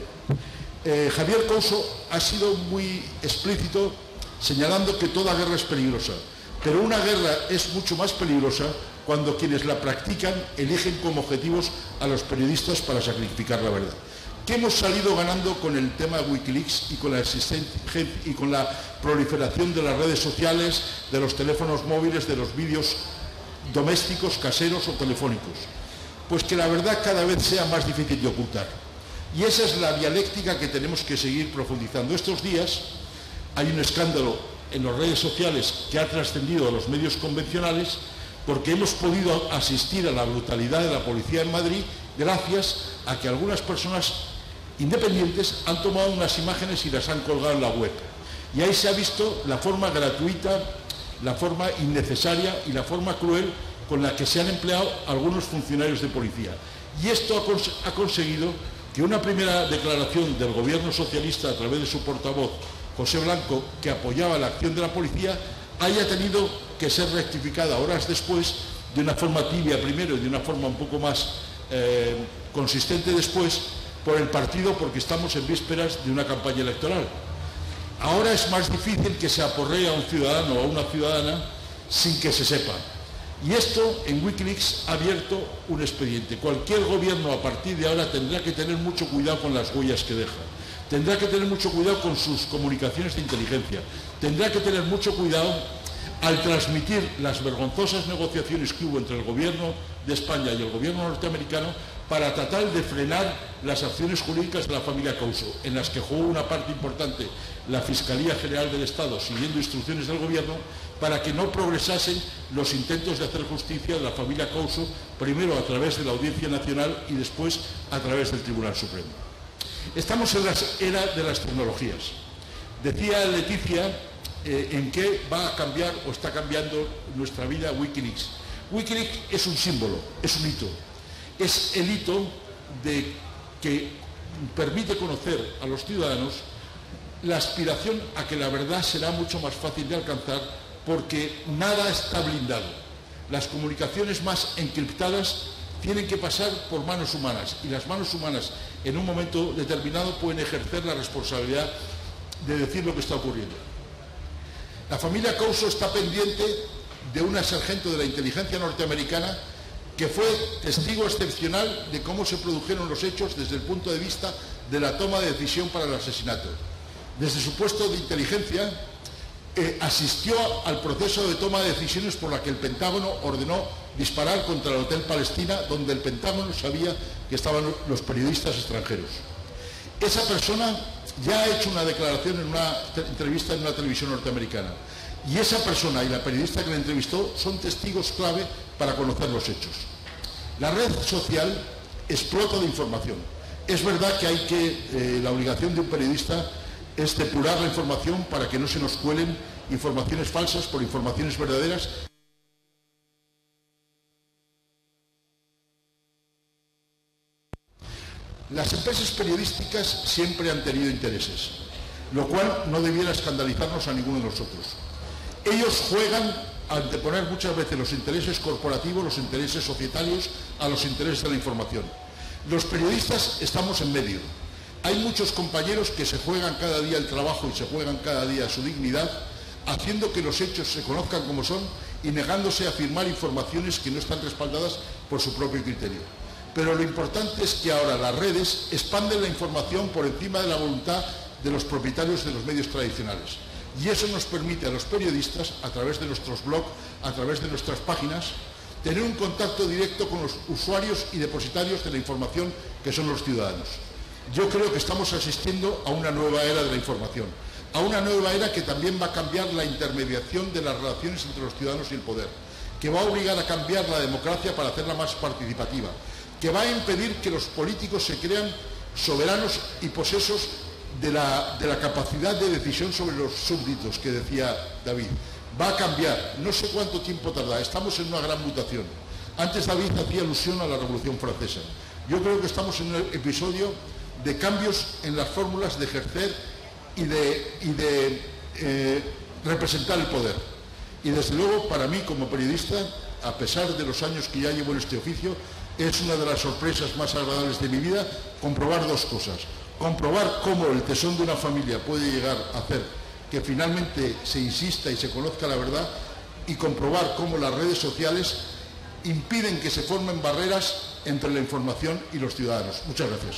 eh, Javier Couso ha sido muy explícito señalando que toda guerra es peligrosa, pero una guerra es mucho más peligrosa cuando quienes la practican eligen como objetivos a los periodistas para sacrificar la verdad. ¿Qué hemos salido ganando con el tema de Wikileaks y con la existencia y con la proliferación de las redes sociales, de los teléfonos móviles, de los vídeos domésticos, caseros o telefónicos? Pues que la verdad cada vez sea más difícil de ocultar. Y esa es la dialéctica que tenemos que seguir profundizando. Estos días hay un escándalo en las redes sociales que ha trascendido a los medios convencionales porque hemos podido asistir a la brutalidad de la policía en Madrid gracias a que algunas personas independientes han tomado unas imágenes y las han colgado en la web. Y ahí se ha visto la forma gratuita, la forma innecesaria y la forma cruel con la que se han empleado algunos funcionarios de policía. Y esto ha, cons ha conseguido que una primera declaración del gobierno socialista a través de su portavoz, José Blanco, que apoyaba la acción de la policía, haya tenido que ser rectificada horas después, de una forma tibia primero y de una forma un poco más eh, consistente después, por el partido, porque estamos en vísperas de una campaña electoral. Ahora es más difícil que se aporree a un ciudadano o a una ciudadana sin que se sepa. Y esto en Wikileaks ha abierto un expediente. Cualquier gobierno a partir de ahora tendrá que tener mucho cuidado con las huellas que deja. Tendrá que tener mucho cuidado con sus comunicaciones de inteligencia. Tendrá que tener mucho cuidado al transmitir las vergonzosas negociaciones que hubo entre el gobierno de España y el gobierno norteamericano para tratar de frenar las acciones jurídicas de la familia Couso, en las que jugó una parte importante la Fiscalía General del Estado, siguiendo instrucciones del gobierno, para que no progresasen los intentos de hacer justicia de la familia Couso, primero a través de la Audiencia Nacional y después a través del Tribunal Supremo. Estamos en la era de las tecnologías. Decía Leticia eh, en qué va a cambiar o está cambiando nuestra vida Wikileaks. Wikileaks es un símbolo, es un hito. Es el hito de que permite conocer a los ciudadanos la aspiración a que la verdad será mucho más fácil de alcanzar porque nada está blindado. Las comunicaciones más encriptadas tienen que pasar por manos humanas y las manos humanas en un momento determinado pueden ejercer la responsabilidad de decir lo que está ocurriendo. La familia Couso está pendiente de una sargento de la inteligencia norteamericana que fue testigo excepcional de cómo se produjeron los hechos desde el punto de vista de la toma de decisión para el asesinato. Desde su puesto de inteligencia, eh, asistió al proceso de toma de decisiones por la que el Pentágono ordenó disparar contra el Hotel Palestina, donde el Pentágono sabía que estaban los periodistas extranjeros. Esa persona ya ha hecho una declaración en una entrevista en una televisión norteamericana. Y esa persona y la periodista que la entrevistó son testigos clave para conocer los hechos. La red social explota de información. Es verdad que hay que, eh, la obligación de un periodista es depurar la información para que no se nos cuelen informaciones falsas por informaciones verdaderas. Las empresas periodísticas siempre han tenido intereses, lo cual no debiera escandalizarnos a ninguno de nosotros. Ellos juegan a anteponer muchas veces los intereses corporativos, los intereses societarios, a los intereses de la información. Los periodistas estamos en medio. Hay muchos compañeros que se juegan cada día el trabajo y se juegan cada día su dignidad, haciendo que los hechos se conozcan como son y negándose a afirmar informaciones que no están respaldadas por su propio criterio. Pero lo importante es que ahora las redes expanden la información por encima de la voluntad de los propietarios de los medios tradicionales. Y eso nos permite a los periodistas, a través de nuestros blogs, a través de nuestras páginas, tener un contacto directo con los usuarios y depositarios de la información que son los ciudadanos. Yo creo que estamos asistiendo a una nueva era de la información, a una nueva era que también va a cambiar la intermediación de las relaciones entre los ciudadanos y el poder, que va a obligar a cambiar la democracia para hacerla más participativa, que va a impedir que los políticos se crean soberanos y posesos de la, de la capacidad de decisión sobre los súbditos, que decía David. Va a cambiar, no sé cuánto tiempo tarda, estamos en una gran mutación. Antes David hacía alusión a la Revolución Francesa. Yo creo que estamos en un episodio de cambios en las fórmulas de ejercer y de, y de eh, representar el poder. Y desde luego, para mí como periodista, a pesar de los años que ya llevo en este oficio, es una de las sorpresas más agradables de mi vida comprobar dos cosas. Comprobar cómo el tesón de una familia puede llegar a hacer que finalmente se insista y se conozca la verdad, y comprobar cómo las redes sociales impiden que se formen barreras entre la información y los ciudadanos. Muchas gracias.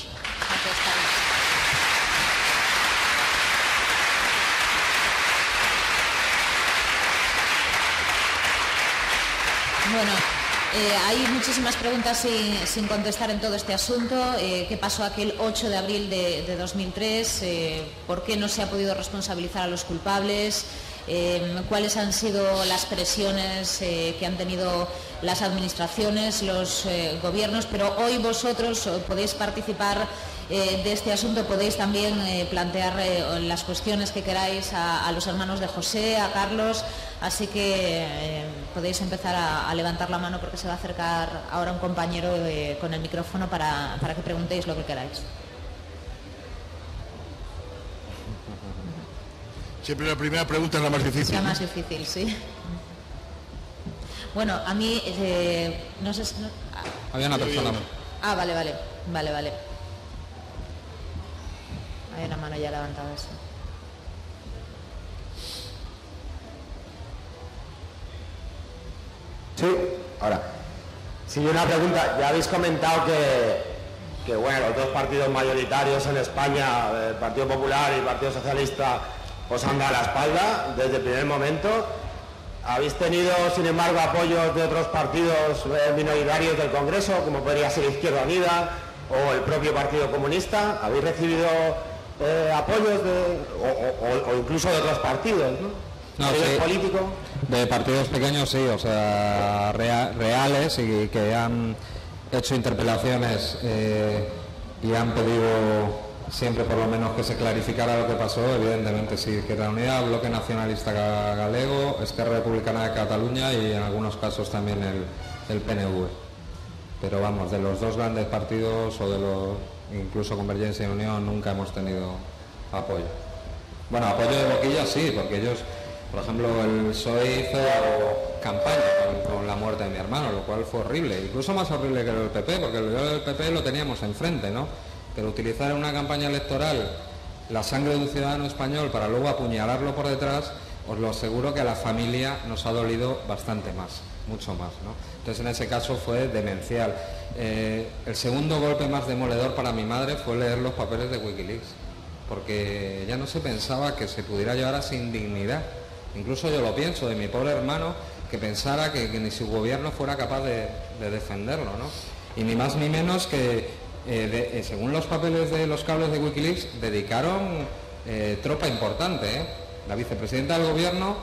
Bueno, eh, hay muchísimas preguntas sin, sin contestar en todo este asunto. Eh, ¿Qué pasó aquel ocho de abril de, de dos mil tres? Eh, ¿Por qué no se ha podido responsabilizar a los culpables? Eh, ¿Cuáles han sido las presiones eh, que han tenido las administraciones, los eh, gobiernos? Pero hoy vosotros podéis participar eh, de este asunto, podéis también eh, plantear eh, las cuestiones que queráis a, a los hermanos de José, a Carlos, así que eh, podéis empezar a, a levantar la mano, porque se va a acercar ahora un compañero eh, con el micrófono para, para que preguntéis lo que queráis. Siempre la primera pregunta es la más difícil. La más difícil, sí. Bueno, a mí, eh, no sé si... No, Había una persona. ah, vale, vale, vale, vale. Hay una mano ya levantada, sí. Sí, ahora. Sí, una pregunta. Ya habéis comentado que, que bueno, los dos partidos mayoritarios en España, el Partido Popular y el Partido Socialista, os han dado la espalda desde el primer momento. ¿Habéis tenido, sin embargo, apoyos de otros partidos minoritarios del Congreso, como podría ser Izquierda Unida o el propio Partido Comunista? ¿Habéis recibido eh, apoyos de, o, o, o incluso de otros partidos, ¿no? No, ¿Partidos sí, políticos? de partidos pequeños sí, o sea, rea, reales, y que han hecho interpelaciones eh, y han pedido siempre por lo menos que se clarificara lo que pasó. Evidentemente sí, Izquierda Unida, Bloque Nacionalista Galego, Esquerra Republicana de Cataluña y en algunos casos también el, el P N V. Pero vamos, de los dos grandes partidos o de los, incluso Convergencia y Unión, nunca hemos tenido apoyo. Bueno, apoyo de boquilla sí, porque ellos, por ejemplo, el P S O E hizo campaña con, con la muerte de mi hermano, lo cual fue horrible, incluso más horrible que el P P, porque el P P lo teníamos enfrente, ¿no? Pero utilizar en una campaña electoral la sangre de un ciudadano español para luego apuñalarlo por detrás, os lo aseguro que a la familia nos ha dolido bastante más, mucho más, ¿no? Entonces en ese caso fue demencial. Eh, el segundo golpe más demoledor para mi madre fue leer los papeles de Wikileaks, porque ya no se pensaba que se pudiera llevar así indignidad. Incluso yo lo pienso de mi pobre hermano, que pensara que, que ni su gobierno fuera capaz de, de defenderlo, ¿no? Y ni más ni menos que Eh, de, eh, según los papeles de los cables de Wikileaks, dedicaron eh, tropa importante. ¿eh? La vicepresidenta del gobierno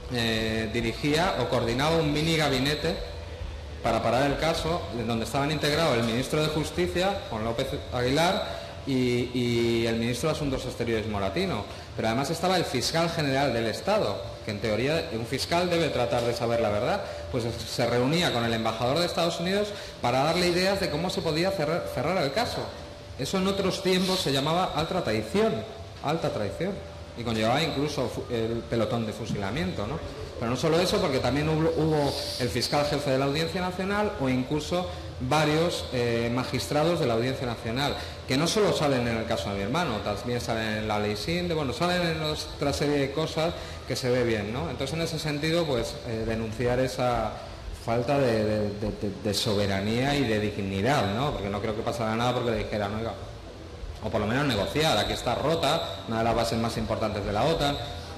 eh, dirigía o coordinaba un mini gabinete para parar el caso, en donde estaban integrados el ministro de Justicia, Juan López Aguilar, y, y el ministro de Asuntos Exteriores, Moratino. Pero además estaba el fiscal general del Estado, que en teoría un fiscal debe tratar de saber la verdad, pues se reunía con el embajador de Estados Unidos para darle ideas de cómo se podía cerrar, cerrar el caso. Eso en otros tiempos se llamaba alta traición, alta traición, y conllevaba incluso el pelotón de fusilamiento, ¿no? Pero no solo eso, porque también hubo, hubo el fiscal jefe de la Audiencia Nacional o incluso varios eh, magistrados de la Audiencia Nacional, que no solo salen en el caso de mi hermano, también salen en la ley SINDE, bueno, salen en otra serie de cosas que se ve bien, ¿no? Entonces, en ese sentido, pues eh, denunciar esa falta de, de, de, de soberanía y de dignidad, ¿no? Porque no creo que pasara nada porque le dijeran, oiga, o por lo menos negociada, que está rota, una de las bases más importantes de la OTAN.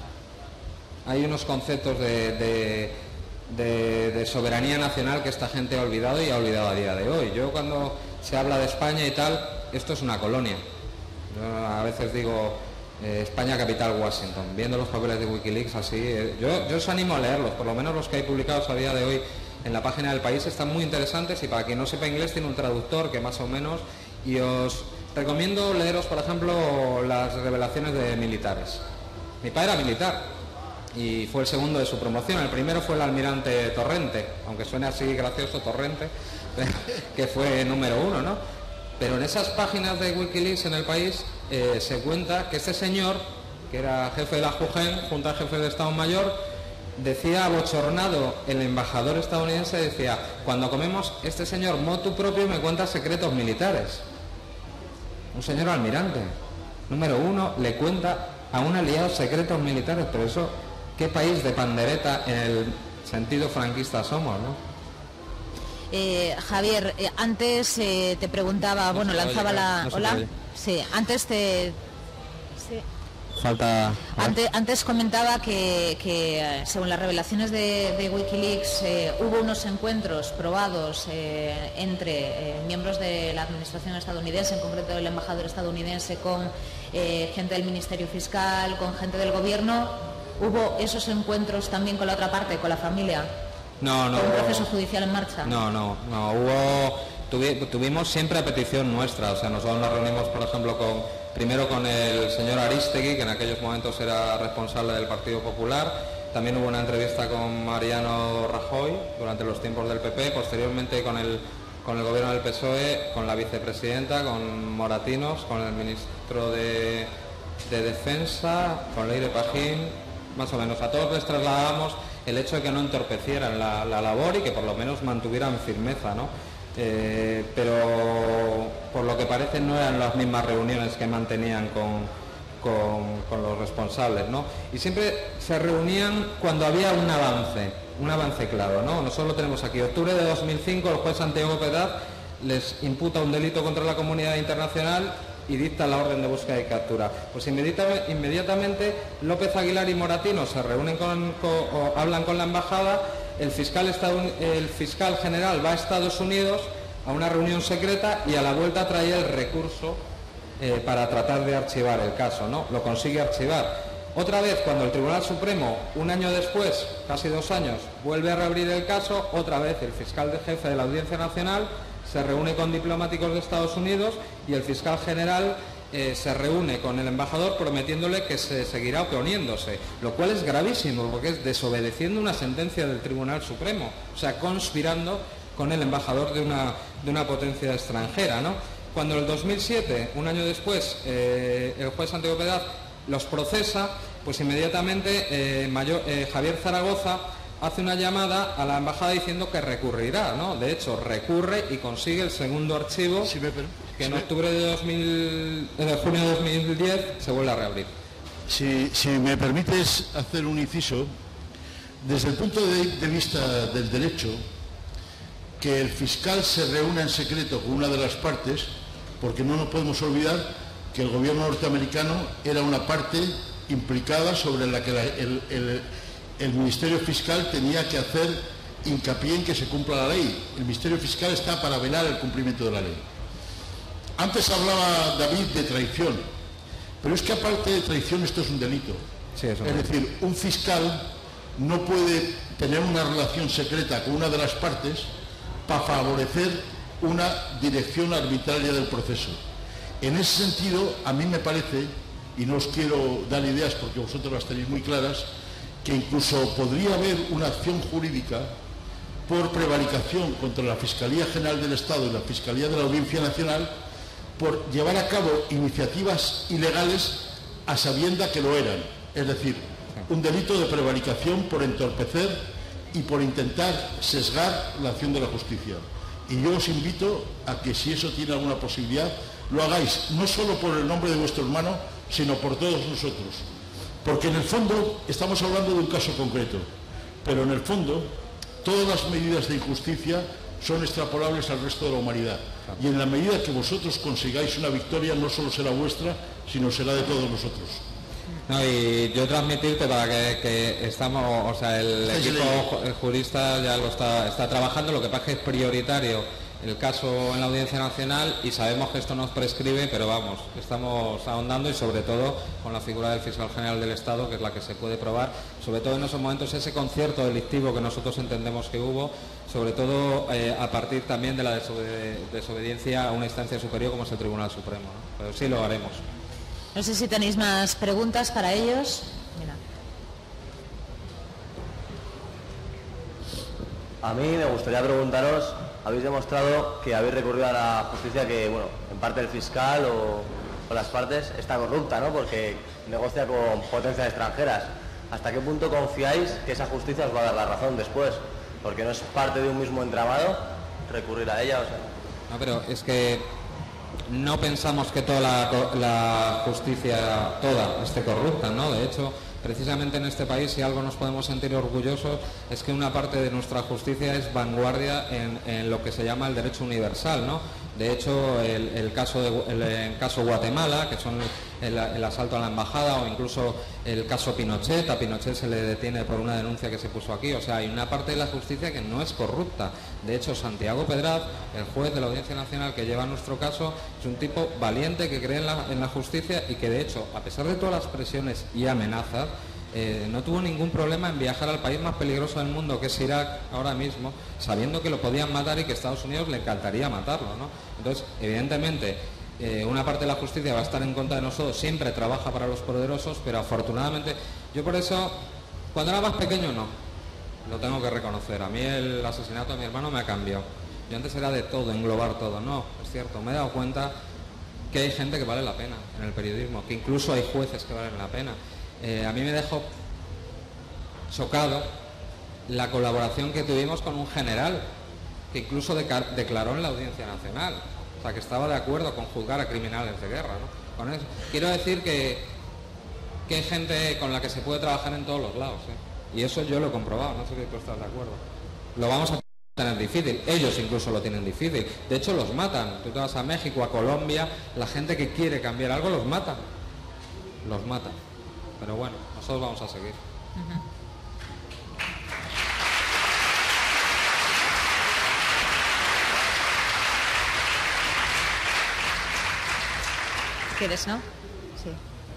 Hay unos conceptos de, de, de, de soberanía nacional que esta gente ha olvidado y ha olvidado a día de hoy. Yo cuando se habla de España y tal, esto es una colonia. Yo a veces digo eh, España capital Washington, viendo los papeles de Wikileaks así, eh, yo, yo os animo a leerlos, por lo menos los que hay publicados a día de hoy en la página del País están muy interesantes, y para quien no sepa inglés tiene un traductor que más o menos, y os recomiendo leeros, por ejemplo, las revelaciones de militares. Mi padre era militar y fue el segundo de su promoción. El primero fue el almirante Torrente, aunque suene así gracioso, Torrente, que fue número uno, ¿no? Pero en esas páginas de Wikileaks en el País eh, se cuenta que este señor, que era jefe de la Jugen, Junta de Jefes de Estado Mayor, decía abochornado, el embajador estadounidense decía: cuando comemos, este señor motu propio me cuenta secretos militares. Un señor almirante, número uno, le cuenta a un aliado secretos militares, pero eso, ¿qué país de pandereta en el sentido franquista somos, no? Eh, Javier, eh, antes eh, te preguntaba, no bueno, lanzaba oye, la... No Hola. Sí, antes te... Sí. Falta... Antes, antes comentaba que, que según las revelaciones de, de Wikileaks eh, hubo unos encuentros probados eh, entre eh, miembros de la administración estadounidense, en concreto el embajador estadounidense, con eh, gente del Ministerio Fiscal, con gente del gobierno. ¿Hubo esos encuentros también con la otra parte, con la familia? No, no. ¿Con un proceso judicial en marcha? No, no, no. Hubo, tuvi, tuvimos siempre a petición nuestra. O sea, nosotros nos reunimos, por ejemplo, con primero con el señor Aristegui, que en aquellos momentos era responsable del Partido Popular. También hubo una entrevista con Mariano Rajoy durante los tiempos del P P. Posteriormente con el, con el gobierno del P S O E, con la vicepresidenta, con Moratinos, con el ministro de, de Defensa, con Leire Pajín. Más o menos a todos les trasladamos el hecho de que no entorpecieran la, la labor y que por lo menos mantuvieran firmeza, ¿no? Eh, pero por lo que parece no eran las mismas reuniones que mantenían con, con, con los responsables, ¿no? Y siempre se reunían cuando había un avance, un avance claro, ¿no? Nosotros lo tenemos aquí. Octubre de dos mil cinco, el juez Santiago Pedaz les imputa un delito contra la comunidad internacional y dicta la orden de búsqueda y captura. Pues inmediatamente López Aguilar y Moratino se reúnen con, con o hablan con la embajada, el fiscal, el fiscal general va a Estados Unidos a una reunión secreta y a la vuelta trae el recurso eh, para tratar de archivar el caso, ¿no? Lo consigue archivar. Otra vez, cuando el Tribunal Supremo, un año después, casi dos años, vuelve a reabrir el caso, otra vez el fiscal de jefe de la Audiencia Nacional se reúne con diplomáticos de Estados Unidos y el fiscal general eh, se reúne con el embajador prometiéndole que se seguirá oponiéndose, lo cual es gravísimo porque es desobedeciendo una sentencia del Tribunal Supremo, o sea, conspirando con el embajador de una, de una potencia extranjera, ¿no? Cuando en el dos mil siete, un año después, eh, el juez Santiago Pedaz los procesa, pues inmediatamente eh, Mayor, eh, Javier Zaragoza hace una llamada a la embajada diciendo que recurrirá, ¿no? De hecho, recurre y consigue el segundo archivo, sí, me, pero, que sí, en octubre de, dos mil, de junio de dos mil diez se vuelve a reabrir. Si, si me permites hacer un inciso, desde el punto de, de vista del derecho, que el fiscal se reúna en secreto con una de las partes, porque no nos podemos olvidar que el gobierno norteamericano era una parte implicada sobre la que la, el, el el Ministerio Fiscal tenía que hacer hincapié en que se cumpla la ley. El Ministerio Fiscal está para velar el cumplimiento de la ley. Antes hablaba David de traición, pero es que aparte de traición esto es un delito. Sí, eso es decir, un fiscal no puede tener una relación secreta con una de las partes para favorecer una dirección arbitraria del proceso. En ese sentido, a mí me parece, y no os quiero dar ideas porque vosotros las tenéis muy claras, que incluso podría haber una acción jurídica por prevaricación contra la Fiscalía General del Estado y la Fiscalía de la Audiencia Nacional por llevar a cabo iniciativas ilegales a sabienda que lo eran. Es decir, un delito de prevaricación por entorpecer y por intentar sesgar la acción de la justicia. Y yo os invito a que, si eso tiene alguna posibilidad, lo hagáis, no solo por el nombre de vuestro hermano, sino por todos nosotros. Porque en el fondo estamos hablando de un caso concreto, pero en el fondo todas las medidas de injusticia son extrapolables al resto de la humanidad. Y en la medida que vosotros consigáis una victoria, no solo será vuestra, sino será de todos nosotros. No, y yo transmitirte para que, que estamos, o sea, el equipo jurista ya lo está, está trabajando, lo que pasa es que es prioritario el caso en la Audiencia Nacional y sabemos que esto nos prescribe, pero vamos, estamos ahondando y sobre todo con la figura del Fiscal General del Estado, que es la que se puede probar, sobre todo en esos momentos, ese concierto delictivo que nosotros entendemos que hubo, sobre todo eh, a partir también de la desobede desobediencia a una instancia superior como es el Tribunal Supremo, ¿no? Pero sí lo haremos. No sé si tenéis más preguntas para ellos. Mira. A mí me gustaría preguntaros, habéis demostrado que habéis recurrido a la justicia que, bueno, en parte el fiscal o, o las partes está corrupta, ¿no? Porque negocia con potencias extranjeras. ¿Hasta qué punto confiáis que esa justicia os va a dar la razón después? Porque no es parte de un mismo entramado recurrir a ella, o sea... No, pero es que no pensamos que toda la, la justicia, toda, esté corrupta, ¿no? De hecho, precisamente en este país, si algo nos podemos sentir orgullosos, es que una parte de nuestra justicia es vanguardia en, en lo que se llama el derecho universal, ¿no? De hecho, el, el, caso, de, el, el caso Guatemala, que son el, el asalto a la embajada, o incluso el caso Pinochet, a Pinochet se le detiene por una denuncia que se puso aquí. O sea, hay una parte de la justicia que no es corrupta. De hecho, Santiago Pedraz, el juez de la Audiencia Nacional que lleva nuestro caso, es un tipo valiente que cree en la, en la justicia y que, de hecho, a pesar de todas las presiones y amenazas, Eh, no tuvo ningún problema en viajar al país más peligroso del mundo, que es Irak, ahora mismo, sabiendo que lo podían matar y que Estados Unidos le encantaría matarlo, ¿no? Entonces, evidentemente, eh, una parte de la justicia va a estar en contra de nosotros, siempre trabaja para los poderosos, pero afortunadamente, yo por eso, cuando era más pequeño no, lo tengo que reconocer. A mí el asesinato de mi hermano me ha cambiado. Yo antes era de todo, englobar todo, no, es cierto, me he dado cuenta que hay gente que vale la pena en el periodismo, que incluso hay jueces que valen la pena. Eh, a mí me dejó chocado la colaboración que tuvimos con un general que incluso declaró en la Audiencia Nacional, o sea, que estaba de acuerdo con juzgar a criminales de guerra, ¿no? Con eso. Quiero decir que, que hay gente con la que se puede trabajar en todos los lados, ¿eh? Y eso yo lo he comprobado, no sé si tú estás de acuerdo. Lo vamos a tener difícil, ellos incluso lo tienen difícil, de hecho los matan. Tú te vas a México, a Colombia, la gente que quiere cambiar algo los matan, los matan. Pero bueno, nosotros vamos a seguir. Uh-huh. ¿Quieres, no? Sí.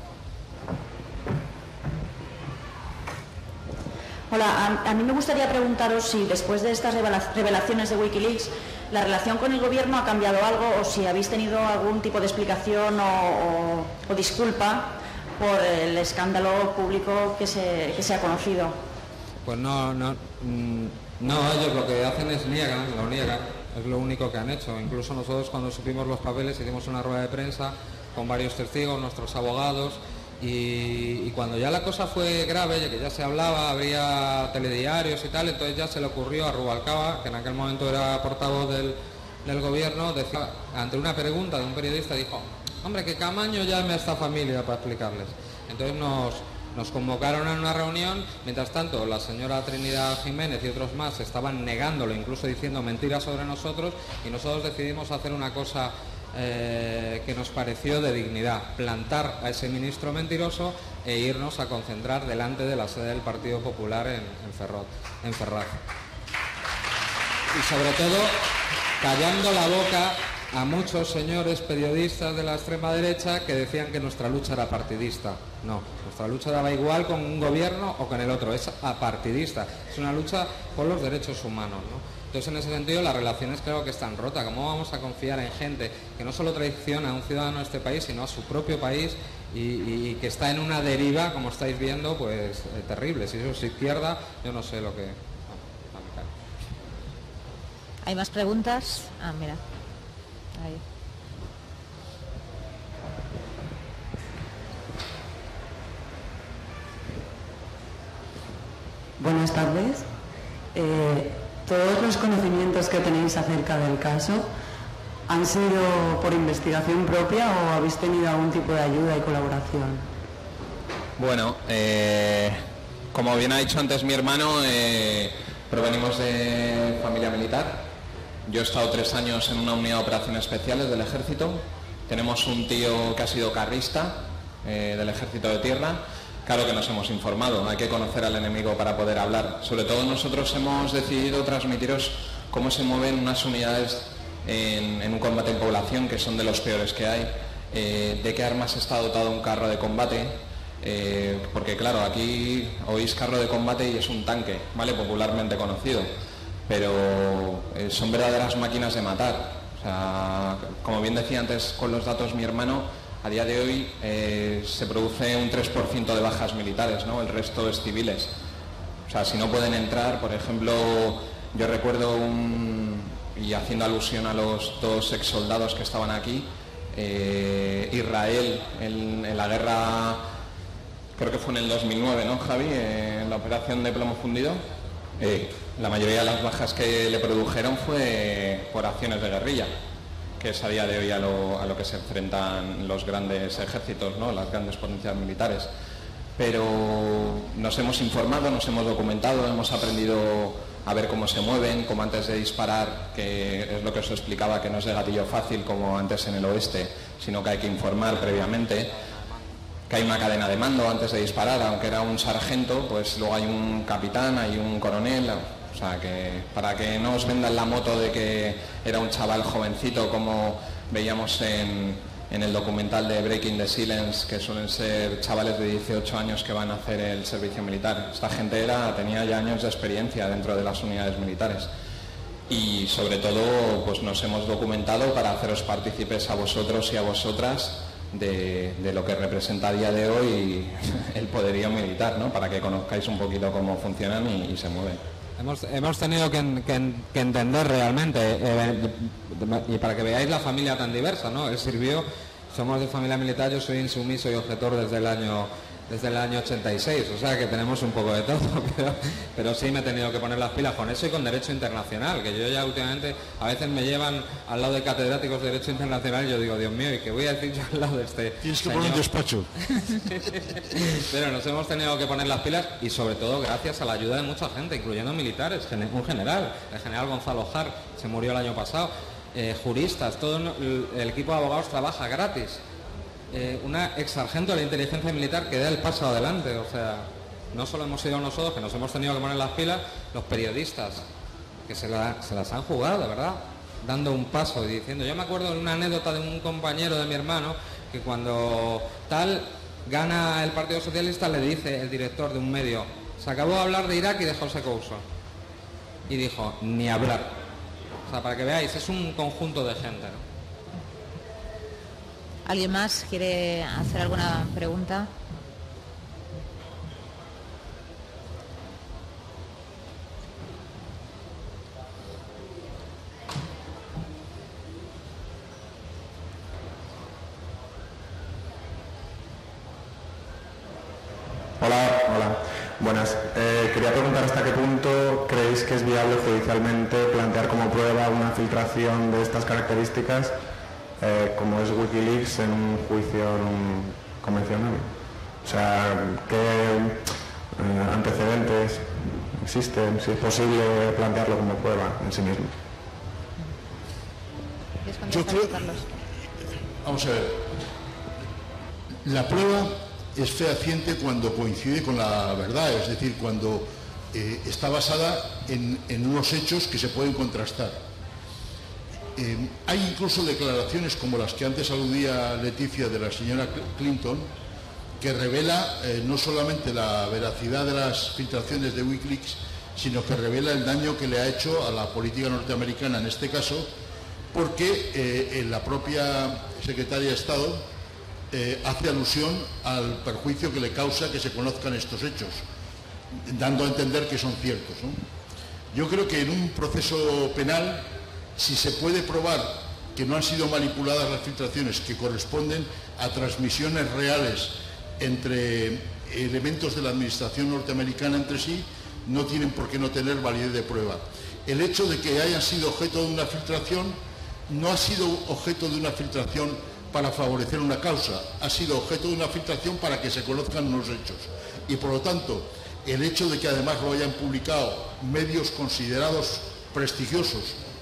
Hola, a, a mí me gustaría preguntaros si después de estas revelaciones de Wikileaks la relación con el gobierno ha cambiado algo o si habéis tenido algún tipo de explicación o, o, o disculpa por el escándalo público que se, que se ha conocido. Pues no, no, no, ellos lo que hacen es niegan, lo niegan, es lo único que han hecho. Incluso nosotros cuando supimos los papeles hicimos una rueda de prensa con varios testigos, nuestros abogados, y, y cuando ya la cosa fue grave, ya que ya se hablaba, habría telediarios y tal, entonces ya se le ocurrió a Rubalcaba, que en aquel momento era portavoz del, del gobierno, decía, ante una pregunta de un periodista, dijo: hombre, que Camaño llame a esta familia para explicarles. Entonces nos, nos convocaron a una reunión, mientras tanto la señora Trinidad Jiménez y otros más estaban negándolo, incluso diciendo mentiras sobre nosotros, y nosotros decidimos hacer una cosa eh, que nos pareció de dignidad, plantar a ese ministro mentiroso e irnos a concentrar delante de la sede del Partido Popular en, en, Ferrol, en Ferraz. Y sobre todo, callando la boca a muchos señores periodistas de la extrema derecha que decían que nuestra lucha era partidista. No, nuestra lucha daba igual con un gobierno o con el otro, es apartidista, es una lucha por los derechos humanos, ¿no? Entonces, en ese sentido, las relaciones creo que están rotas. ¿Cómo vamos a confiar en gente que no solo traiciona a un ciudadano de este país, sino a su propio país y, y, y que está en una deriva, como estáis viendo, pues eh, terrible? Si eso es izquierda, yo no sé lo que... No, no me cae. ¿Hay más preguntas? Ah, mira. Ahí. Buenas tardes. Eh, ¿Todos los conocimientos que tenéis acerca del caso han sido por investigación propia o habéis tenido algún tipo de ayuda y colaboración? Bueno, eh, como bien ha dicho antes mi hermano, eh, provenimos de familia militar. Yo he estado tres años en una unidad de operaciones especiales del ejército. Tenemos un tío que ha sido carrista eh, del ejército de tierra. Claro que nos hemos informado, hay que conocer al enemigo para poder hablar. Sobre todo nosotros hemos decidido transmitiros cómo se mueven unas unidades en, en un combate en población, que son de los peores que hay, eh, de qué armas está dotado un carro de combate, eh, porque claro, aquí oís carro de combate y es un tanque, ¿vale? Popularmente conocido, pero eh, son verdaderas máquinas de matar. O sea, como bien decía antes con los datos mi hermano, a día de hoy eh, se produce un tres por ciento de bajas militares, ¿no? El resto es civiles. O sea, si no pueden entrar, por ejemplo, yo recuerdo un, y haciendo alusión a los dos ex soldados que estaban aquí, eh, Israel en, en la guerra, creo que fue en el dos mil nueve, ¿no, Javi? Eh, en la operación de plomo fundido, eh, la mayoría de las bajas que le produjeron fue por acciones de guerrilla, que es a día de hoy a lo, a lo que se enfrentan los grandes ejércitos, ¿no? Las grandes potencias militares. Pero nos hemos informado, nos hemos documentado, hemos aprendido a ver cómo se mueven, como antes de disparar, que es lo que os explicaba, que no es de gatillo fácil como antes en el oeste, sino que hay que informar previamente, que hay una cadena de mando antes de disparar, aunque era un sargento, pues luego hay un capitán, hay un coronel. O sea, que para que no os vendan la moto de que era un chaval jovencito, como veíamos en, en el documental de Breaking the Silence, que suelen ser chavales de dieciocho años que van a hacer el servicio militar. Esta gente era, tenía ya años de experiencia dentro de las unidades militares. Y sobre todo, pues nos hemos documentado para haceros partícipes a vosotros y a vosotras de, de lo que representa a día de hoy el poderío militar, ¿no? Para que conozcáis un poquito cómo funcionan y, y se mueven. Hemos, hemos tenido que, que, que entender realmente, eh, y para que veáis la familia tan diversa, ¿no? Él sirvió, somos de familia militar, yo soy insumiso y objetor desde el año desde el año ochenta y seis, o sea que tenemos un poco de todo, pero, pero sí me he tenido que poner las pilas con eso y con derecho internacional, que yo ya últimamente a veces me llevan al lado de catedráticos de derecho internacional y yo digo, Dios mío, ¿y qué voy a decir yo al lado de este Tienes que señor? poner un despacho. Pero nos hemos tenido que poner las pilas y sobre todo gracias a la ayuda de mucha gente, incluyendo militares, un general, el general Gonzalo Jar, se murió el año pasado, eh, juristas, todo el, el equipo de abogados trabaja gratis. Eh, una ex sargento de la inteligencia militar que da el paso adelante, o sea, no solo hemos sido nosotros que nos hemos tenido que poner las pilas, los periodistas que se, la, se las han jugado, de verdad, dando un paso y diciendo, yo me acuerdo de una anécdota de un compañero de mi hermano que cuando tal gana el Partido Socialista le dice el director de un medio, se acabó de hablar de Irak y de José Couso, y dijo, ni hablar. O sea, para que veáis, es un conjunto de gente, ¿no? ¿Alguien más quiere hacer alguna pregunta? Hola, hola. Buenas. Eh, quería preguntar hasta qué punto creéis que es viable judicialmente plantear como prueba una filtración de estas características Eh, como es Wikileaks en un juicio en un convencional. O sea, ¿qué eh, antecedentes existen? Si es posible plantearlo como prueba en sí mismo. Yo creo, vamos a ver, la prueba es fehaciente cuando coincide con la verdad, es decir, cuando eh, está basada en, en unos hechos que se pueden contrastar. Eh, hay incluso declaraciones como las que antes aludía Leticia de la señora Clinton, que revela eh, no solamente la veracidad de las filtraciones de Wikileaks, sino que revela el daño que le ha hecho a la política norteamericana en este caso, porque eh, en la propia secretaria de Estado eh, hace alusión al perjuicio que le causa que se conozcan estos hechos, dando a entender que son ciertos, ¿no? Yo creo que en un proceso penal, si se puede probar que no han sido manipuladas las filtraciones, que corresponden a transmisiones reales entre elementos de la administración norteamericana entre sí, no tienen por qué no tener validez de prueba. El hecho de que hayan sido objeto de una filtración no ha sido objeto de una filtración para favorecer una causa, ha sido objeto de una filtración para que se conozcan unos hechos. Y por lo tanto, el hecho de que además lo hayan publicado medios considerados prestigiosos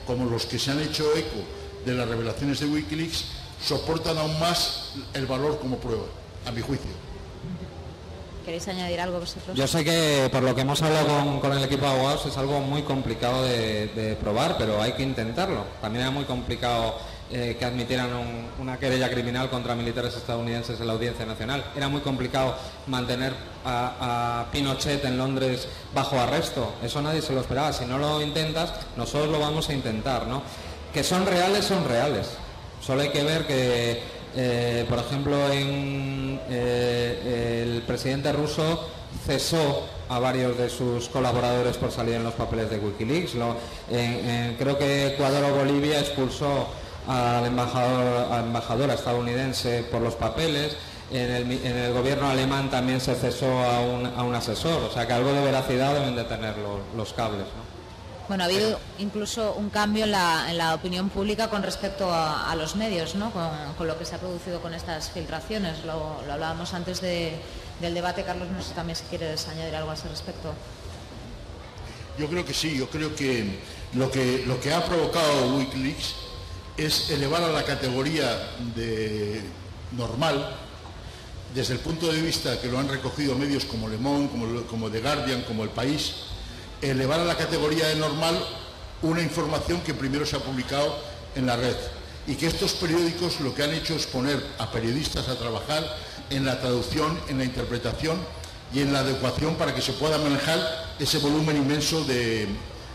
como los que se han hecho eco de las revelaciones de Wikileaks, soportan aún más el valor como prueba, a mi juicio. ¿Queréis añadir algo vosotros? Yo sé que por lo que hemos hablado con, con el equipo de abogados es algo muy complicado de, de probar, pero hay que intentarlo. También era muy complicado eh, que admitieran un, una querella criminal contra militares estadounidenses en la Audiencia Nacional. Era muy complicado mantener a, a Pinochet en Londres bajo arresto. Eso nadie se lo esperaba. Si no lo intentas, nosotros lo vamos a intentar, ¿no? Que son reales, son reales. Solo hay que ver que... Eh, por ejemplo, en, eh, el presidente ruso cesó a varios de sus colaboradores por salir en los papeles de Wikileaks. Lo, en, en, creo que Ecuador o Bolivia expulsó al embajador, a la embajadora estadounidense por los papeles. En el, en el gobierno alemán también se cesó a un, a un asesor. O sea que algo de veracidad deben de tener los, los cables, ¿no? Bueno, ha habido incluso un cambio en la, en la opinión pública con respecto a, a los medios, ¿no? Con, con lo que se ha producido con estas filtraciones. Lo, lo hablábamos antes de, del debate. Carlos, no sé también si quieres añadir algo a ese respecto. Yo creo que sí, yo creo que lo que, lo que ha provocado Wikileaks es elevar a la categoría de normal, desde el punto de vista que lo han recogido medios como Le Monde, como, como The Guardian, como El País, elevar a la categoría de normal una información que primero se ha publicado en la red, y que estos periódicos lo que han hecho es poner a periodistas a trabajar en la traducción, en la interpretación y en la adecuación para que se pueda manejar ese volumen inmenso de,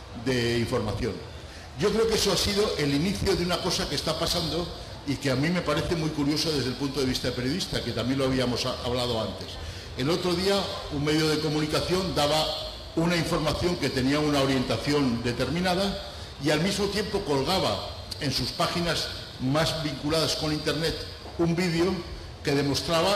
de información. Yo creo que eso ha sido el inicio de una cosa que está pasando y que a mí me parece muy curioso desde el punto de vista periodista, que también lo habíamos hablado antes. El otro día un medio de comunicación daba una información que tenía una orientación determinada y al mismo tiempo colgaba en sus páginas más vinculadas con Internet un vídeo que demostraba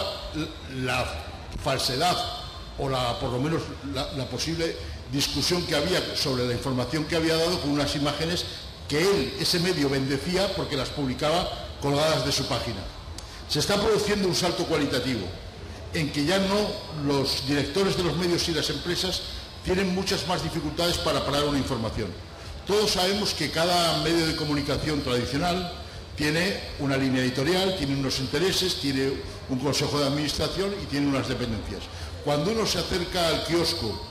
la falsedad o la, por lo menos la, la posible discusión que había sobre la información que había dado, con unas imágenes que él, ese medio, bendecía porque las publicaba colgadas de su página. Se está produciendo un salto cualitativo en que ya no los directores de los medios y las empresas tienen muchas más dificultades para parar una información. Todos sabemos que cada medio de comunicación tradicional tiene una línea editorial, tiene unos intereses, tiene un consejo de administración y tiene unas dependencias. Cuando uno se acerca al kiosco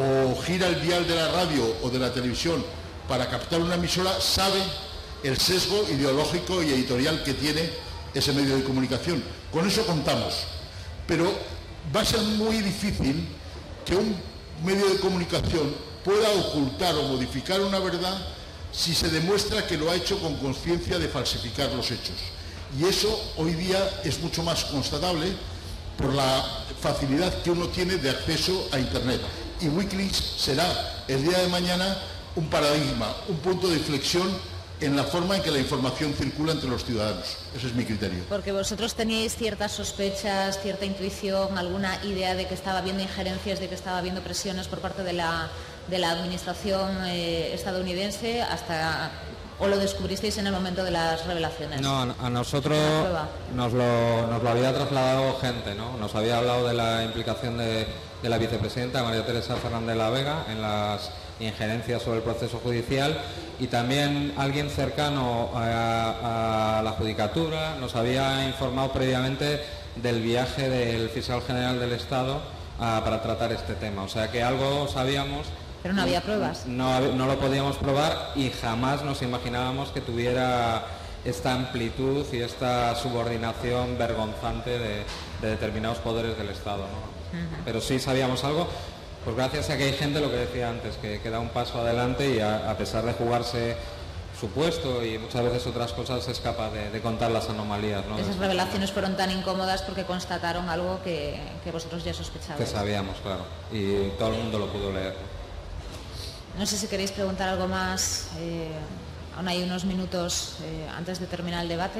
o gira el dial de la radio o de la televisión para captar una emisora, sabe el sesgo ideológico y editorial que tiene ese medio de comunicación. Con eso contamos. Pero va a ser muy difícil que un medio de comunicación pueda ocultar o modificar una verdad si se demuestra que lo ha hecho con conciencia de falsificar los hechos. Y eso hoy día es mucho más constatable por la facilidad que uno tiene de acceso a Internet. Y Wikileaks será el día de mañana un paradigma, un punto de inflexión en la forma en que la información circula entre los ciudadanos. Ese es mi criterio. Porque vosotros teníais ciertas sospechas, cierta intuición, alguna idea de que estaba habiendo injerencias, de que estaba habiendo presiones por parte de la, de la administración eh, estadounidense, hasta o lo descubristeis en el momento de las revelaciones. No, a nosotros nos lo, nos lo había trasladado gente, ¿no? Nos había hablado de la implicación de, de la vicepresidenta María Teresa Fernández de la Vega en las injerencias sobre el proceso judicial, y también alguien cercano a, a la Judicatura nos había informado previamente del viaje del fiscal general del Estado a, para tratar este tema. O sea que algo sabíamos. Pero no había pruebas. No, no lo podíamos probar y jamás nos imaginábamos que tuviera esta amplitud y esta subordinación vergonzante de, de determinados poderes del Estado, ¿no? Uh-huh. Pero sí sabíamos algo. Pues gracias a que hay gente, lo que decía antes, que, que da un paso adelante y a, a pesar de jugarse su puesto y muchas veces otras cosas, es capaz de, de contar las anomalías, ¿no? Esas revelaciones fueron tan incómodas porque constataron algo que, que vosotros ya sospechabais. Que sabíamos, claro, y todo el mundo lo pudo leer. No sé si queréis preguntar algo más, eh, aún hay unos minutos eh, antes de terminar el debate.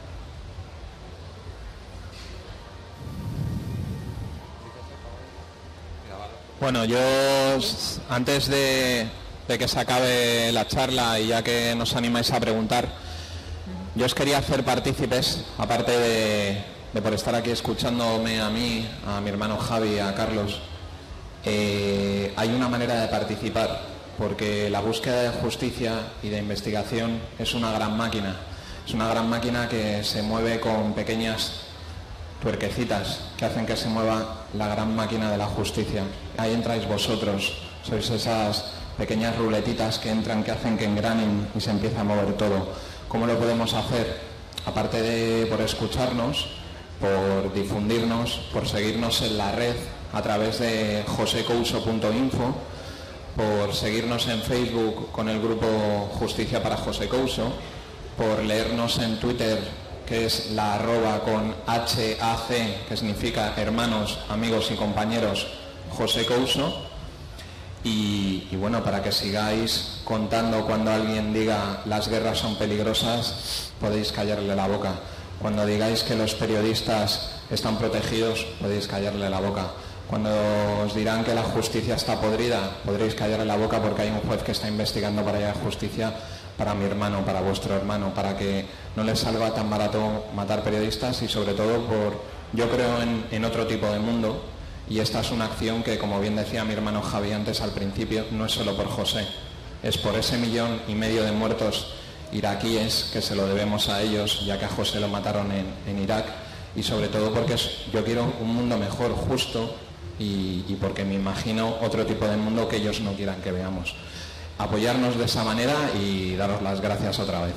Bueno, yo antes de, de que se acabe la charla y ya que nos animáis a preguntar, yo os quería hacer partícipes, aparte de, de por estar aquí escuchándome a mí, a mi hermano Javi, a Carlos, eh, hay una manera de participar porque la búsqueda de justicia y de investigación es una gran máquina. Es una gran máquina que se mueve con pequeñas tuerquecitas que hacen que se mueva la gran máquina de la justicia. Ahí entráis vosotros, sois esas pequeñas ruletitas que entran, que hacen que engranen y se empieza a mover todo. ¿Cómo lo podemos hacer? Aparte de por escucharnos, por difundirnos, por seguirnos en la red a través de jose couso punto info, por seguirnos en Facebook con el grupo Justicia para José Couso, por leernos en Twitter, que es la arroba con H A C, que significa hermanos, amigos y compañeros, José Couso. Y, y bueno, para que sigáis contando cuando alguien diga las guerras son peligrosas, podéis callarle la boca. Cuando digáis que los periodistas están protegidos, podéis callarle la boca. Cuando os dirán que la justicia está podrida, podréis callarle la boca, porque hay un juez que está investigando para allá justicia para mi hermano, para vuestro hermano, para que no les salga tan barato matar periodistas, y sobre todo por, yo creo en, en otro tipo de mundo, y esta es una acción que, como bien decía mi hermano Javi antes al principio, no es solo por José, es por ese millón y medio de muertos iraquíes que se lo debemos a ellos, ya que a José lo mataron en, en Irak, y sobre todo porque es, yo quiero un mundo mejor, justo, y, y porque me imagino otro tipo de mundo que ellos no quieran que veamos. Apoyarnos de esa manera y daros las gracias otra vez.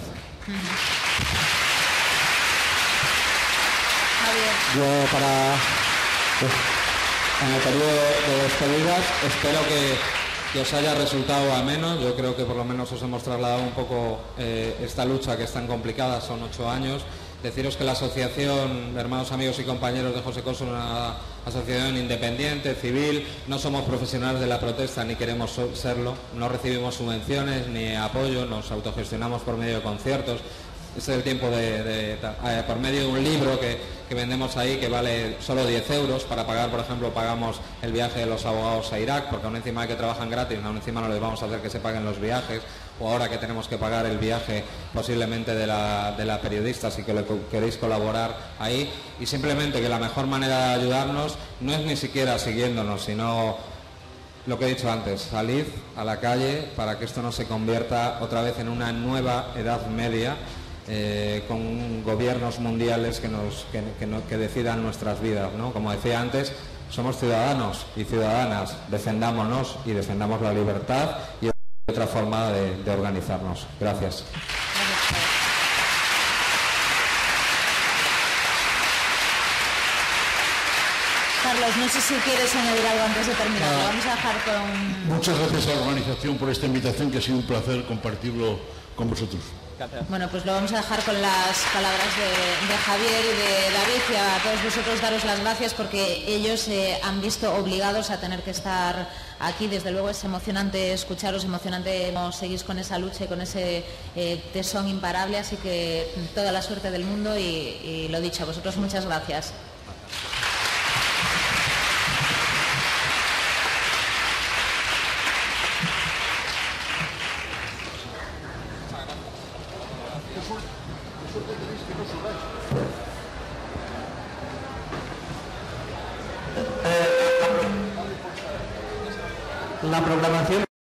Yo, para en el periodo de despedidas, espero que, que os haya resultado ameno. Yo creo que por lo menos os hemos trasladado un poco eh, esta lucha, que es tan complicada, son ocho años. Deciros que la Asociación de Hermanos, Amigos y Compañeros de José Couso es una asociación independiente, civil, no somos profesionales de la protesta ni queremos serlo, no recibimos subvenciones ni apoyo, nos autogestionamos por medio de conciertos. Este es el tiempo de, de, de eh, por medio de un libro que, que vendemos ahí, que vale solo diez euros. Para pagar, por ejemplo, pagamos el viaje de los abogados a Irak, porque aún encima de que trabajan gratis, aún encima no les vamos a hacer que se paguen los viajes, o ahora que tenemos que pagar el viaje posiblemente de la, de la periodista, si que le, queréis colaborar ahí. Y simplemente que la mejor manera de ayudarnos no es ni siquiera siguiéndonos, sino lo que he dicho antes, salid a la calle para que esto no se convierta otra vez en una nueva Edad Media, Eh, con gobiernos mundiales que, nos, que, que, no, que decidan nuestras vidas, ¿no? Como decía antes, somos ciudadanos y ciudadanas, defendámonos y defendamos la libertad y otra forma de, de organizarnos. Gracias. Carlos, no sé si quieres añadir algo antes de terminar. Lo vamos a dejar con... Muchas gracias a la organización por esta invitación, que ha sido un placer compartirlo con vosotros. Gracias. Bueno, pues lo vamos a dejar con las palabras de, de Javier y de David, y a todos vosotros daros las gracias, porque ellos se eh, han visto obligados a tener que estar aquí. Desde luego es emocionante escucharos, emocionante seguir con esa lucha y con ese eh, tesón imparable, así que toda la suerte del mundo y, y lo dicho, a vosotros muchas gracias. La programación